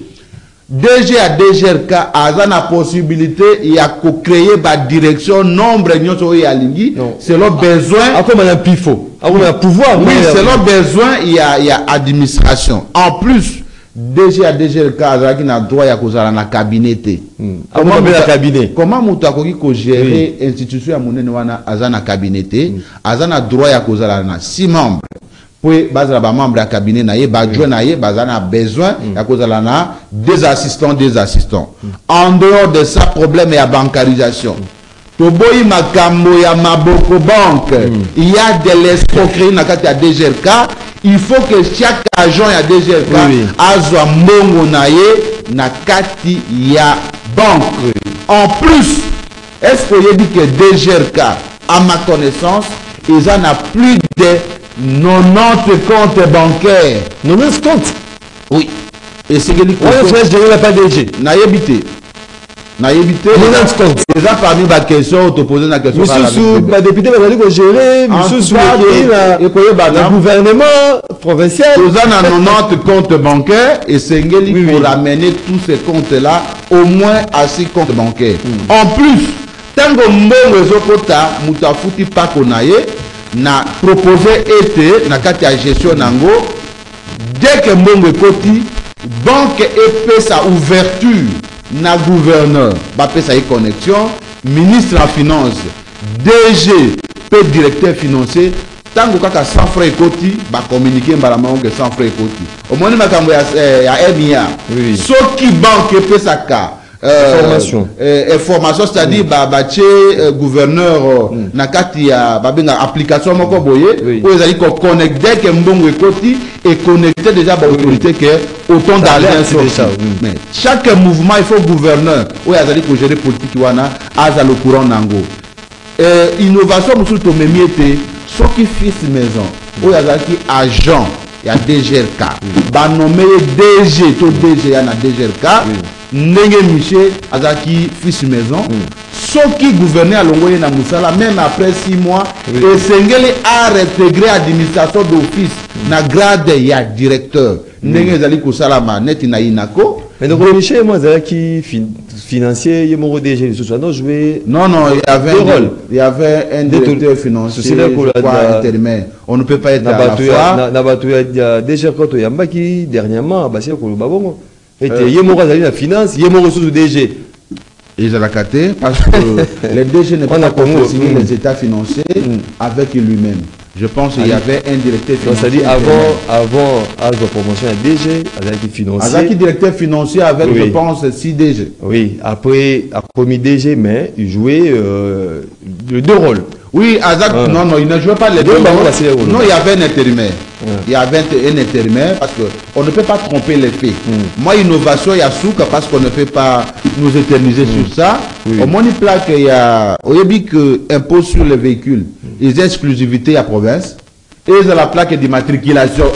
DG à DGRK a la possibilité il y a ko créer ba direction nombre nyoso ya lingi selon besoin comme un pifo a pouvoir oui selon besoin il y a administration en plus DG à DGRK a qui na droit ya kozala na cabinet comment mutako ko gérer institution ya monene wana azana cabinet azana droit ya kozala na 6 membres puis bazala ba membre ya cabinet na ye ba joint na ye bazana besoin ya kozala na des assistants en dehors de ça problème ya bancarisation toboyi makambo ya maboko banque il y a de l'escroquerie na kati ya DGRK il faut que chaque agent ya DGRK azwa mbongo na ye na kati ya banque en plus est-ce que je dis que DGRK à ma connaissance ils en a plus de 90 comptes bancaires. 90 comptes? Oui. Et c'est que je n'ai pas DG. N'a habité. n'a évité. Déjà parmi les questions, tu posé la question. Monsieur sous député, vous allez gérer. Monsieur sous le gouvernement provincial. Vous avez 90 comptes bancaires et c'est pour amener tous ces comptes-là au moins à 6 comptes bancaires. En plus, tant que mon Zokota, Moutafuti Pakonaye, n'a proposé été, n'a qu'à gestion nango, dès que mon Koti, banque et sa ouverture, na gouverneur, bah sa connexion, ministre en finance, DG, peut directeur financier, tant que kaka sans frais Koti, bah communiquer mbalamang que sans frais Koti. Au moins, il y a MIA. Sauf qui banque peut sa cas. Information, c'est-à-dire gouverneur nakati ya babenga application moko boye où ils allaient connecter que mbongo ekoti et connecter déjà ba autorité que autant d'aller mais chaque mouvement il faut gouverneur où ils allaient gérer politique wana aza le courant nango innovation musu to memiete so qui fils maison où ils allaient agent il y a DGRK ba nommé DG to DG ya na DGRK Ndenge Michel Azaki fils maison ceux qui gouvernaient à Longoye na Moussala même après 6 mois et Sengeli a réintégré l'administration d'office na grade ya directeur Ndenge Zali Kosalama net na Inako mais donc Michel moi Azaki financier il m'a DG non joué non il y avait un directeur financier intérimaire on ne peut pas être à la fois na batu ya DG Koto Yambaki dernièrement basé ko babongo et il y a la finance, il y a ressources DG. Ils ont la parce que les DG ne peuvent pas signer les états financiers avec lui-même. Je pense qu'il y avait un directeur financier. C'est-à-dire avant la promotion à DG, avec financier. Avec directeur financier avec, je pense, 6 DG. Oui, après, a commis DG, mais il jouait les 2 rôles. Oui, Azak, non, il ne jouait pas les 2 rôles. Non, il y avait un intérimaire. Il y avait un intérimaire parce qu'on ne peut pas tromper les faits. Moi, innovation, il y a Souka parce qu'on ne peut pas nous éterniser sur ça. Au moins, il plaque, il y a impôt sur les véhicules. Ils ont exclusivité à province. Et ils ont la plaque d'immatriculation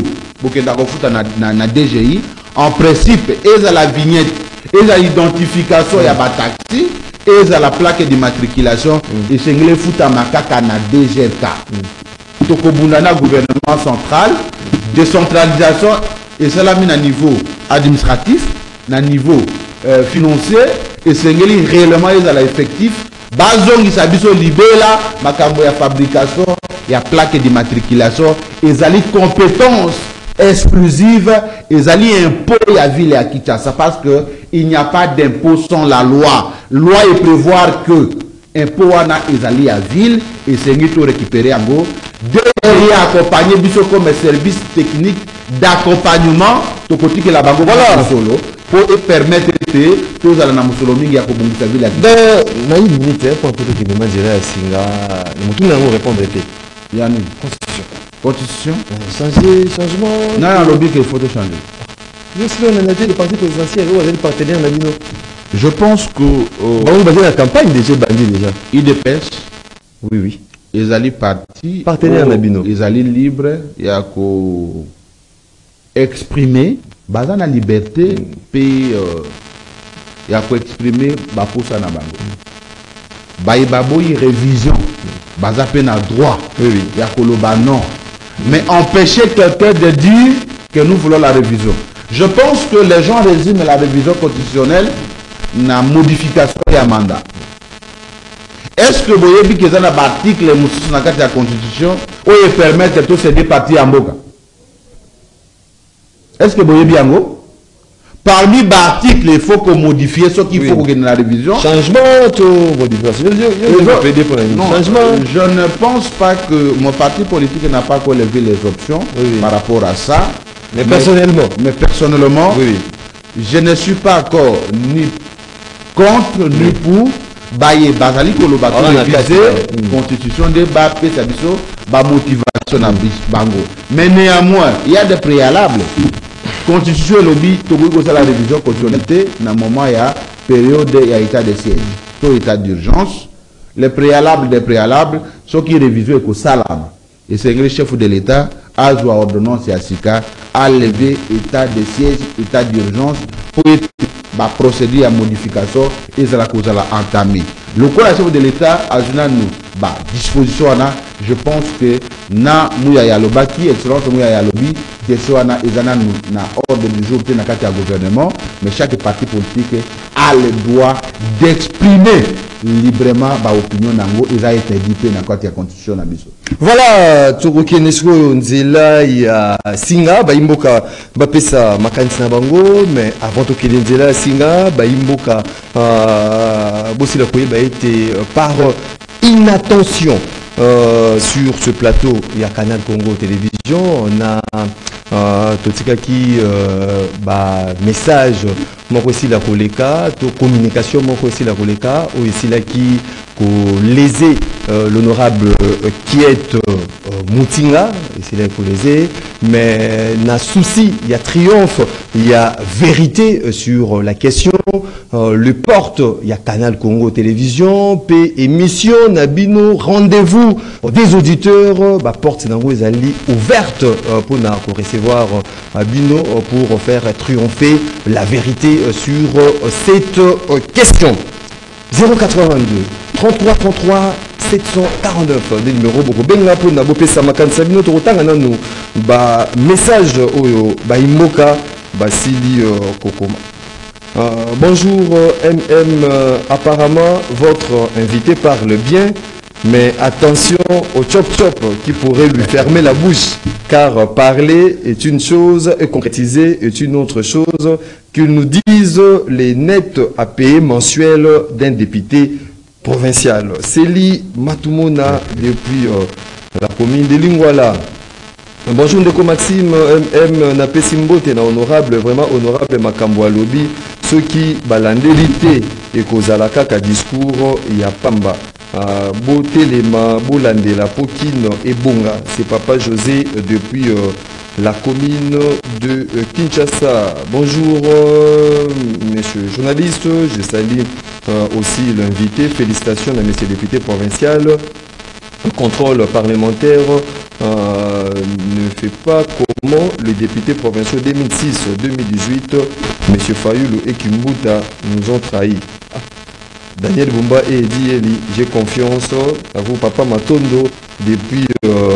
na DGI. En principe, ils ont la vignette. Ils ont l'identification, il y a un taxi. Et ils ont la plaque d'immatriculation. Ils sont les foutent à Makaka na DGK. Tokobundana gouvernement central, décentralisation, et cela mis à niveau administratif, à niveau financier, et c'est réellement ils ont l'effectif. Bazong ils s'habillent libéla, makambo ya fabrication, il y a plaque d'immatriculation, ils ont les compétences exclusives, ils ont les impôts à ville et à Kinshasa parce que il n'y a pas d'impôt sans la loi. Loi est prévoir que impôt wana ezali à ville et c'est tout récupérer en gros derrière accompagner biso comme service technique d'accompagnement to côté que la banque voilà solo pour permettre que tous à la musolo mingi ya ko bungisa ville na une minute pour que tu me mangerais à singa mutu na répondre te yani constitution changement na lobby qu'il faut changer nous si on a dit le parti présidentiel ou les partenaires na bino. Je pense que la campagne déjà déjà. IDPS, oui. Ils allaient partis. Partenaire Nabino. Ils allaient libres. Il y a qu'à exprimer. Bazan la liberté. Puis il y a qu'à exprimer. Baposa na bango. Baibabo y révision. Bazapen na droit. Oui. Il y a qu'à non. Mais empêcher quelqu'un de dire que nous voulons la révision. Je pense que les gens résument la révision constitutionnelle na modification ya mandat. Est-ce que vous voyez que ça n'a pas article dans la constitution où il permet que tous ces deux partis en boca? Est-ce que vous voyez bien parmi les articles, il faut qu'on modifie ce qu'il faut qu'on ait la révision. Changement ou modification? Je ne pense pas que mon parti politique n'a pas levé les options par rapport à ça. Mais personnellement, je ne suis pas encore ni contre ni pour baye bazali koloba réviser constitution de ba pesa biso ba motivation na bango. Mais néanmoins, il y a des préalables. Constitution lobby to go la révision constitutionnelle na moment ya période ya état de siège. To état d'urgence, les préalables des préalables ceux qui révisent ko salam. Et c'est le chef de l'état a joué ordonnance et à Sika a levé état de siège, état d'urgence pour bah procéder à modification et ça la cause à la entamée. Le quoi la chef de l'État a nous bah disposition ana je pense que na mouya ya lobaki excellence mouya ya lobi question ana ezana nous na ordre du jour na kati ya gouvernement mais chaque parti politique a le droit d'exprimer librement ba opinion nango eza interdit na kati ya constitution na biso. Voilà, Turuki Nesco Nzela ya Singa, Baimboka Bapesa Makansi na bango, mais avant Turuki Nzela Singa, Baimboka Bossi la Koye a été par inattention sur ce plateau, il y a Canal Congo Télévision, on a Totika qui message moko aussi la koleka to communication moko aussi la koleka ou ici là qui lésé l'honorable qui est Moutinga ici là ko lésé mais na souci il y a triomphe il y a vérité sur la question le porte il y a Canal Congo Télévision p émission nabino rendez-vous des auditeurs porte nango ezali ouverte pour na recevoir Bino pour faire triompher la vérité sur cette question. 082 33 33 749 des numéros beaucoup benga pour na bopesa makanisa bino to tanga nanu ba message oyo ba imoka ba sili kokoma. Bonjour MM, apparemment votre invité parle bien. Mais attention au chop-chop qui pourrait lui fermer la bouche, car parler est une chose et concrétiser est une autre chose, qu'ils nous disent les nets à payer mensuels d'un député provincial. Célie Matumona depuis la commune de Lingwala. Bonjour Ndeko Maxime, MM Napesimbote na honorable, vraiment honorable Makambo Alobi, ceux qui balandélité et kozalaka ka discours ya pamba. Botelema, Bolandela, Pokine et Bonga. C'est Papa José depuis la commune de Kinshasa. Bonjour, messieurs journalistes. Je salue aussi l'invité. Félicitations à messieurs députés provinciaux. Le contrôle parlementaire ne fait pas comment les députés provinciaux 2006-2018, messieurs Fayoulou et Kimbuta, nous ont trahis. Daniel Bumba et Eddie Eli, j'ai confiance à vous, Papa Matondo, depuis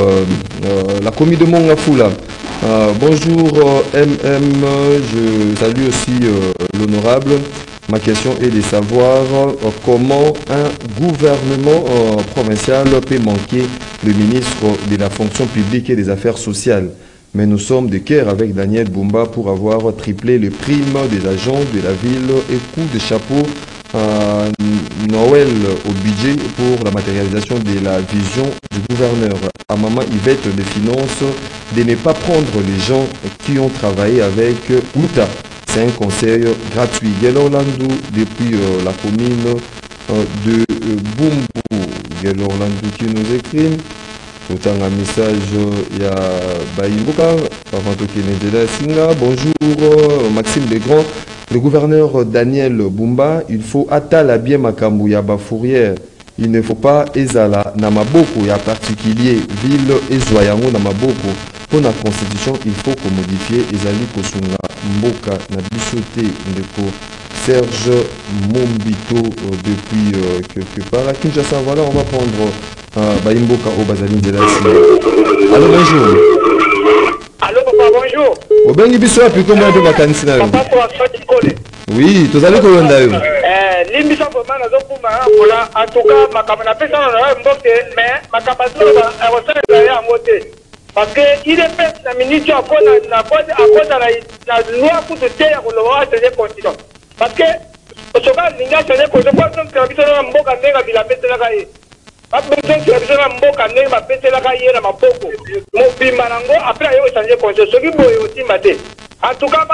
la commune de Mongafula. Bonjour MM, je salue aussi l'honorable. Ma question est de savoir comment un gouvernement provincial peut manquer le ministre de la fonction publique et des affaires sociales. Mais nous sommes de cœur avec Daniel Bumba pour avoir triplé le prime des agents de la ville et coup de chapeau Noël au budget pour la matérialisation de la vision du gouverneur. À Maman Yvette des Finances de ne pas prendre les gens qui ont travaillé avec Outa. C'est un conseil gratuit. Gelorlando depuis la commune de Bumbu. Gelorlando qui nous écrit. Autant un message, il y a Baïmboka, Singa. Bonjour Maxime Legrand. Le gouverneur Daniel Bumba, il faut atala bien makambu ya Bafourière. Il ne faut pas ezala namaboko ya particulier ville ezoyango namaboko. Pour la constitution, il faut qu'on modifie ezali kosunga mboka na bisote ndeko Serge Mombito depuis quelque part à Kinshasa. Voilà, on va prendre Baïmboka au Bazali de la Syrie. Allô, bonjour. Allô, papa, bonjour. Au ben ibiso api comment on va cancer. Papa pour Asodi. Oui, tu allez colonda yo. Limbiso vraiment nazo kuma voilà en tout cas ma kamana pesa na mbote mais ma capacité à ressentir ya moté. Parce que il est fait la minute à cause la loi pour te taire le roi de constitution. Parce que ce cas l'inga c'est que je pense que la biso na mboka ndenga bila pesa la kai. Pas besoin que la biso na mboka ndenga pesa la kai na maboko. Mo bima nango après yo changer constitution. Ce qui boye aussi maté. En tout cas,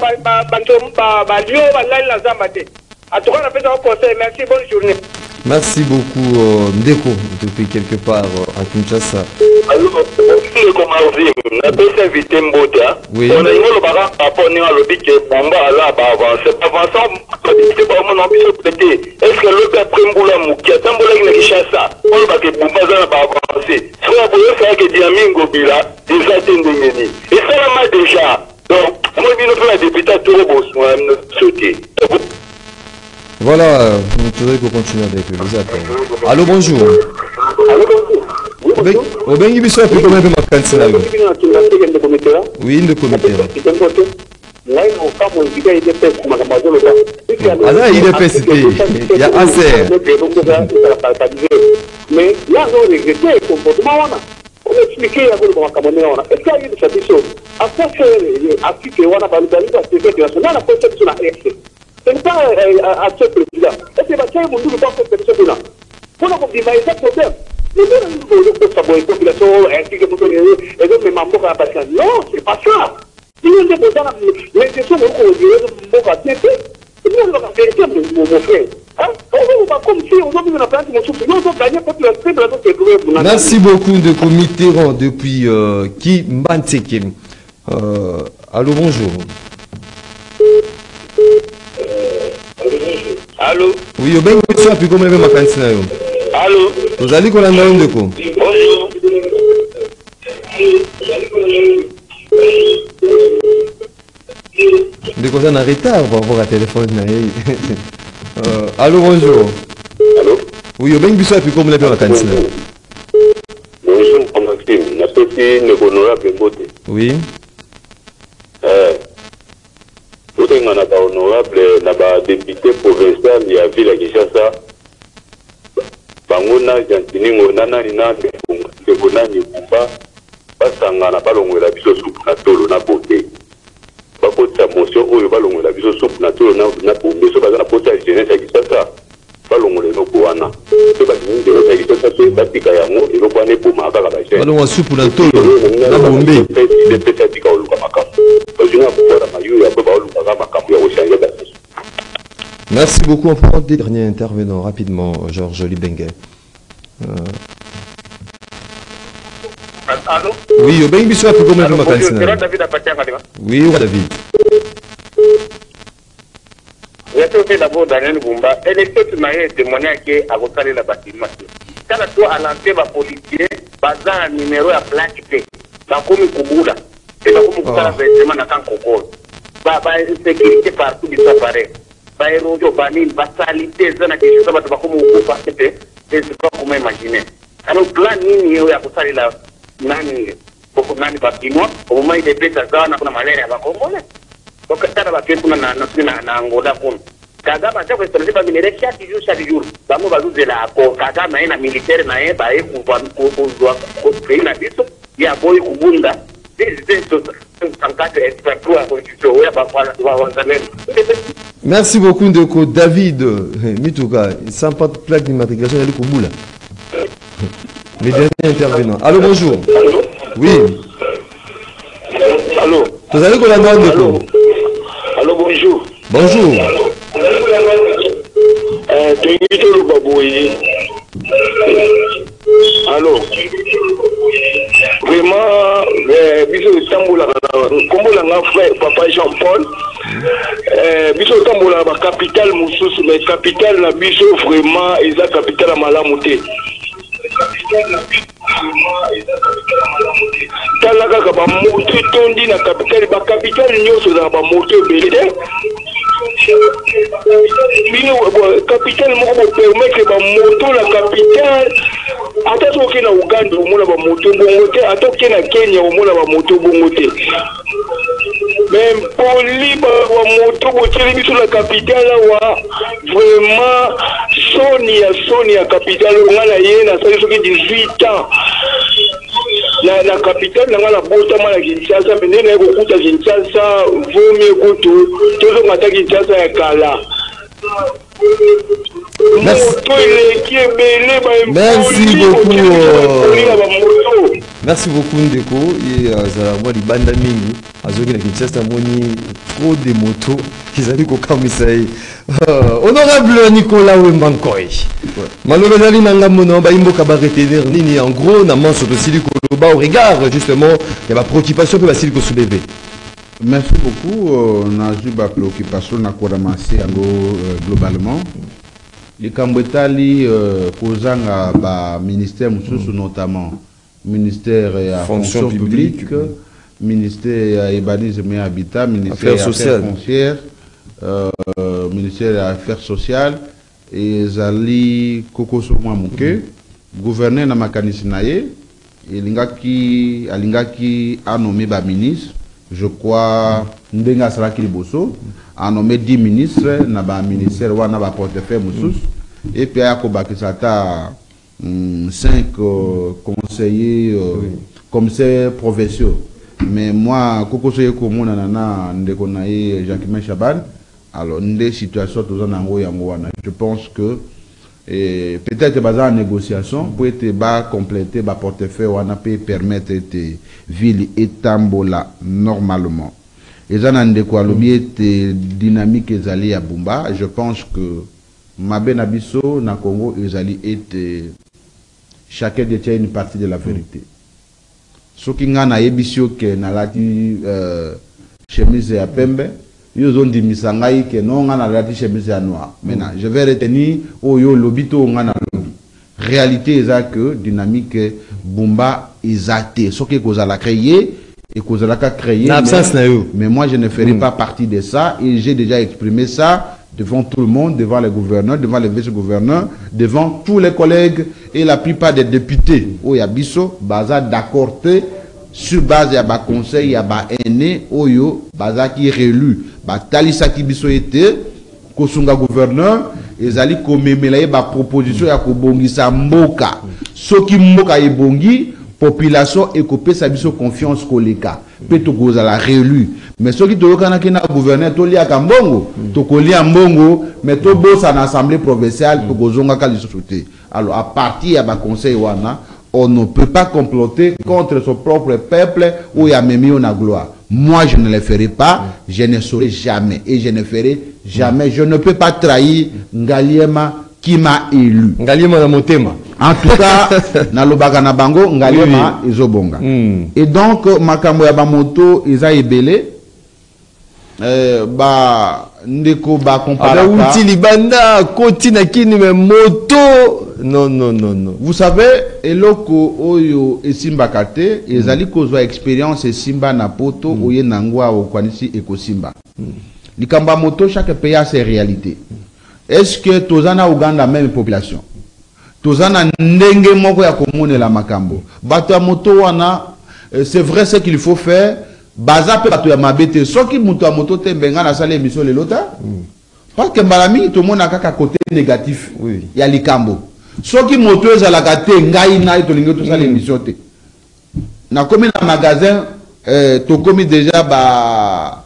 en tout cas, on a fait un conseil. Merci, bonne journée. Merci beaucoup, Ndeko, depuis quelque part à Kinshasa. Alors, on a invité Mbota. Oui. On a eu le baran par rapport à l'objet que Bamba là, c'est avançant. C'est pas mon ambition peut-être. Est-ce que le père Primboula Moukia, Tambola Kinshasa, on va que Bamba va avancer. Soit pour le faire que Diamingo Bila, des attentes de Méni. Et ça, là, déjà. Donc, moi, je suis un député à Tourobos, même sauté. Voilà, vous pouvez continuer avec les appels. Allô, bonjour. Au bien, il y a combien de vacances là? Oui, le comité. Ah là, il est pesté. Il y a assez. Mais là, on regrette le comportement. On explique à vous le Camerounais. Est-ce qu'il y a eu des satisfactions? Après que l'Afrique on a parlé de la sécurité nationale, après que tu l'as fait. Ce n'est pas à ce président. Est-ce que tu as dit que tu as fait ce président? Pour nous dire, mais c'est un problème. Nous devons savoir la population, ainsi que nous et donc mes membres à passer. Non, c'est pas ça. Nous devons l'intention de nous dire, nous devons bien faire. Nous devons faire vérité, mon frère. Merci beaucoup de comité depuis qui Manteke. Allô, bonjour. Allô? Oui, au bien, vous avez comment même ma cantine. Allô? Vous allez qu'on a un de quoi? Bonjour. De quoi ça en retard par rapport à téléphone. Allô, bonjour. Allô? Oui, au bien, vous avez comment même ma cantine. Bonjour, Maxime. La petite ne honorable beauté. Oui. Tout le monde est honorable, la député provincial, il y a vu la Kinshasa. Bangona, Jantini, Monana, Nina, de Bonani, Kumba, Basangana, Balongo, la biso soupe, Natolo, Napote. Bako de sa motion, où le ballon, la biso soupe, Natolo, Napote, mais ce bazar, la pote, la jeunesse, à Kinshasa. Balongo, le Nokoana. Ce bazar, la Kinshasa, c'est Batika Yango, et l'Okoane pour Maka, la chaîne. Ballon, soupe, Natolo, Nabombé. Merci beaucoup. On prend des derniers intervenants rapidement, Georges Libengue. Allô? Oui, au bien, il y a combien de vacances? Oui, David. J'ai fait d'abord Daniel Bumba. Et les peuples maillés témoignaient qu'à recaler la bâtiment. Quand toi, à l'entrée, les policiers, bazar numéro à plaque, comme Kubula. Et comme Kubula, vraiment, dans le concours. Sécurité partout, ils sont pareils. Baérojo, Banil, Basalité, Zana, qui sont comme vous partez, c'est pas comment imaginer. Alors, là, il y a recaler la nani, beaucoup de nani bâtiment, au moment où il est à Zana, on a malaria, on va comprendre. Donc, ça va faire pour Angola. Kagame chaque étranger va venir chaque jour. Vamos fazer la Kagame na militaire na eba aí com pays na biso e apoio kubunda. Merci beaucoup Ndeko David Mituka. Sans pas de plaque d'immatriculation, il y a le Kubula. Les derniers intervenants. Allô, bonjour. Allô? Oui. Allô? Vous allez qu'on a demandé Ndeko? Allô, bonjour. Bonjour. Allô? Vraiment, biso Tamboula, Kombola nga frère Papa Jean-Paul, biso Tamboula ba capitale Moussous, mais capitale na biso vraiment eza capitale Malamouté. Tala kaka ba moto tondi na capitale ba capitale nyonso za ba moto belé. Capitale moko ko permettre ba moto la capitale ata soki na Uganda omona ba moto bongo te, ata soki na Kenya omona ba moto bongo te. Même poli ba moto boteli biso la capitale wa vraiment Sony ya capitale ngala yena sali soki 18 ans la capitale ngala bota mala Kinshasa mais nene ko kuta Kinshasa vomi kutu tozo ngata Kinshasa ya kala. Merci beaucoup. Merci beaucoup Ndeko. Et moi les bandes mingi. Azoki na Kinshasa moni trop de motos. Ils allaient au commissariat. Honorable Nicolas Wembankoy. Malheureusement nanga mono ba imbo kabarete nini en gros na manso de siliko au regard justement il y a ma préoccupation que va siliko soulever. Merci beaucoup. On a eu ma préoccupation na ko ramasser globalement. Les Kambetali causant ba ministère notamment ministère à fonction publique, ministère à urbanisme et habitat, ministère affaires foncières, ministère des Affaires sociales et Zali Kokoso Mouke, gouverneur na makanisi naye, alingaki a nommé ba ministre, je crois Ndenga Saraki Liboso, a nommé 10 ministres na ba ministère wana ba portefeuille musus, et puis a kobakisata 5 conseillers commissaires provinciaux. Mais moi, Kokoso Yekomo Nanana Ndekonaye Jacquemin Chaban, alors des situations tous en ango yangoana. Je pense que peut-être basé en négociation pour être bas compléter bas portefeuille wana peut permettre de ville et tambola normalement. Et ça n'a pas de dynamique ezali à Bumba. Je pense que Mabé Nabiso na Congo ezali est chacun détient une partie de la vérité. Ce qui nga na ebisio ke na lati chemise ya pembe. Ils ont dit misangai que non on a la chemise noire. Maintenant, je vais retenir oyo lobito on a lobby. Réalité est que dynamique Bumba exacté. Ce que vous allez créer et que vous allez créer. Mais moi je ne ferai pas partie de ça et j'ai déjà exprimé ça devant tout le monde, devant les gouverneurs, devant les vice-gouverneurs, devant tous les collègues et la plupart des députés. Oya biso baza d'accord sur base ya ba conseil ya ba aîné oyo baza qui réélu ba talisa ki biso été kosunga gouverneur ezali komemela ba proposition ya kobongisa mboka soki mboka ebongi population ekopesa biso confiance koleka pe to kozala réélu mais soki toyokana ki na gouverneur to lia ka mbongo to kolia mbongo mais to bosa na assemblée provinciale to kozonga ka lisusu te. Alors à partir ya ba conseil wana on ne peut pas comploter contre son propre peuple où il y a même une gloire. Moi, je ne le ferai pas, je ne saurai jamais et je ne ferai jamais. Je ne peux pas trahir Ngaliema qui m'a élu. Ngaliema na motema. En tout cas, na lobaka na bango Ngaliema ezobonga. Et donc makambo ya ba moto eza ebele ba ndeko ba comparaka. Ba uti libanda koti na kini me moto. Non. Vous savez, eloko oyo esimba kate, ezali kozwa expérience esimba na poto oye nangwa okwanisi ekosimba. Likamba moto, chaque pays a ses réalités. Est-ce que tozana Uganda même population? Tozana ndenge moko ya komone la makambo. Bato ya moto wana, c'est vrai ce qu'il faut faire. Baza pe bato ya mabete. Soki moto ya moto te mbenga na sale émission le lota. Parce que malami tout le monde a kaka côté négatif. Ya likambo. Soki moto ezalaka te ngai na to lingo to sala émission te. Na komi na magasin to komi déjà ba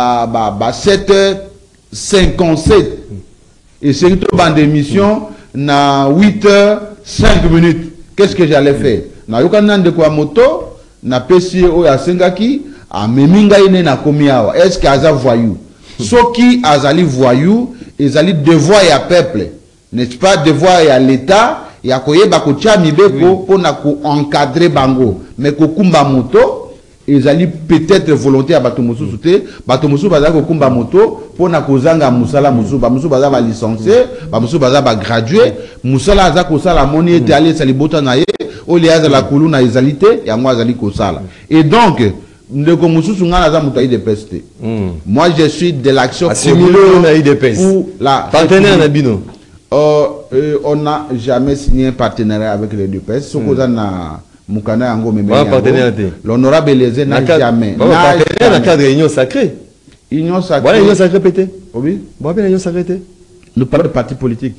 7h57 et c'est to bande émission na 8h05. Qu'est-ce que j'allais faire? Na yokana de kwa moto na pesi o ya sengaki a meminga ine na komi awa. Est-ce que aza voyou? Soki azali voyou, ezali devoir ya peuple. N'est-ce pas devoir à l'État ya koyeba ko tia mibeko pona ko encadrer bango mais ko kumba moto ezali peut-être volonté à bato mususu te bato mususu baza ko kumba moto pona ko zanga musala mususu ba mususu baza ba licencié ba mususu baza ba gradué musala aza ko sala moni ete ali sali bota na ye oli aza la kuluna ezalité yango azali ko sala et donc ndeko mususu ngana za mutai de peste. Moi je suis de l'action pour la partenaire na bino. On n'a jamais signé un partenariat avec les deux pays. L'honorable Eliezer n'a jamais. Partenaire dans le cadre de l'Union sacrée. Union sacrée. Voilà l'Union sacrée pété. Oui. Voilà l'Union sacrée. Nous parlons de partis politiques.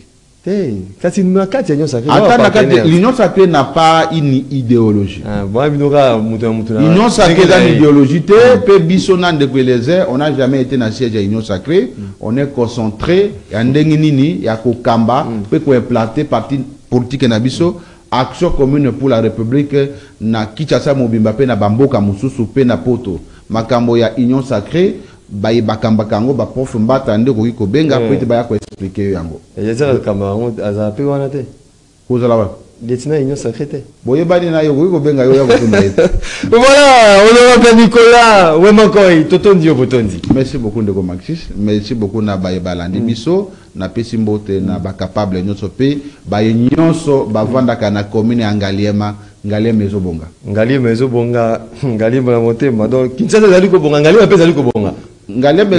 L'Union sacrée n'a pas une idéologie. L'Union sacrée a une idéologie. On n'a jamais été dans le siège de l'Union sacrée. On est concentré. Il y a Kokamba. On peut implanter parti politique nabiso. Action commune pour la République. Na Kinshasa Mobimba pe na Bamboka Mususu pe na Poto. Makambo ya Union sacrée. Bayi bakamba kango ba prof mbata nde ko iko benga ko ite baya ko expliquer yango yaza kamba aza pe wana te ko zala ba detina union sacrée boye bani na yo ko benga yo ya ko tunda voilà on aura Nicolas Wemakoi totondi obotondi. Merci beaucoup ndeko Maxis, merci beaucoup na baye balandi biso na pesi mbote na ba capable nyonso pe baye nyonso bavanda kana commune Ngaliema ezobonga Ngaliema ezobonga Ngaliema na motema donc Kinshasa zali ko bonga Ngaliema pe zali ko bonga Ngalema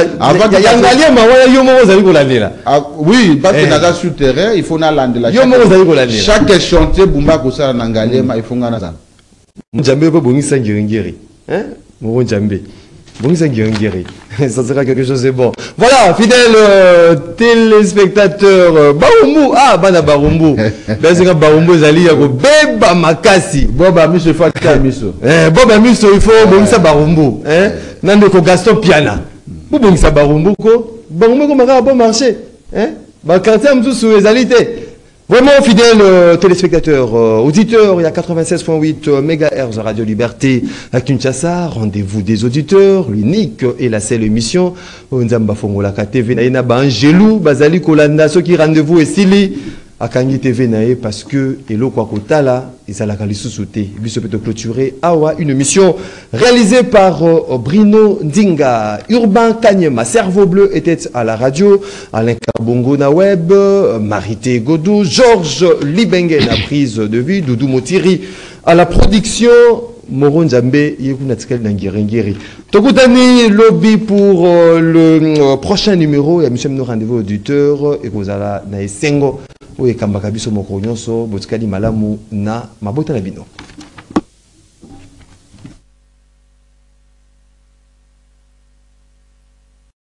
oui, parce que dans sur terrain, il faut l'andela. Chaque chantier Bumba Kosa na Ngalema, il faut ngana. Njambe ko bongi sangirengeri. Hein? Moro Njambe. Bongi sangirengeri. Ça sera quelque chose de bon. Voilà, fidèles téléspectateurs, Barumbu, bana Barumbu. Benzinga Barumbu zali ya ko beba makasi. Boba miso fatika miso. Boba miso il faut bongi sa Barumbu, hein? Nande ko Gaston Piana. Pour bongi sa Barumbu ko, Barumbu ko maka bon marché, hein? Ba quartier mzusu ezalité. Vraiment, fidèles téléspectateurs, auditeurs, il y a 96.8 MHz Radio Liberté à Kinshasa. Rendez-vous des auditeurs, l'unique et la seule émission. Nzamba Fongola TV, Naina Bangelou, Bazali Kolanda, ceux qui rendez-vous et Sili. À Kangi TV Nae, parce que Elo Kwakotala, et ça l'a souté. Lui se peut clôturer. Awa, une émission réalisée par Brino Ndinga. Urbain Kanyema, Cerveau Bleu était à la radio. Alain Karbongo na web, Marité Godou, Georges Libengue na prise de vue, Doudou Motiri à la production. Moro Nzambe, Yekunatikel Nangirengiri. Tokutani lobby pour le prochain numéro. Il y a monsieur rendez-vous auditeur et Kozala na Esengo. Oui, Kambakabiso Mokonyonso, Botkali Malamu na Mabota Labino.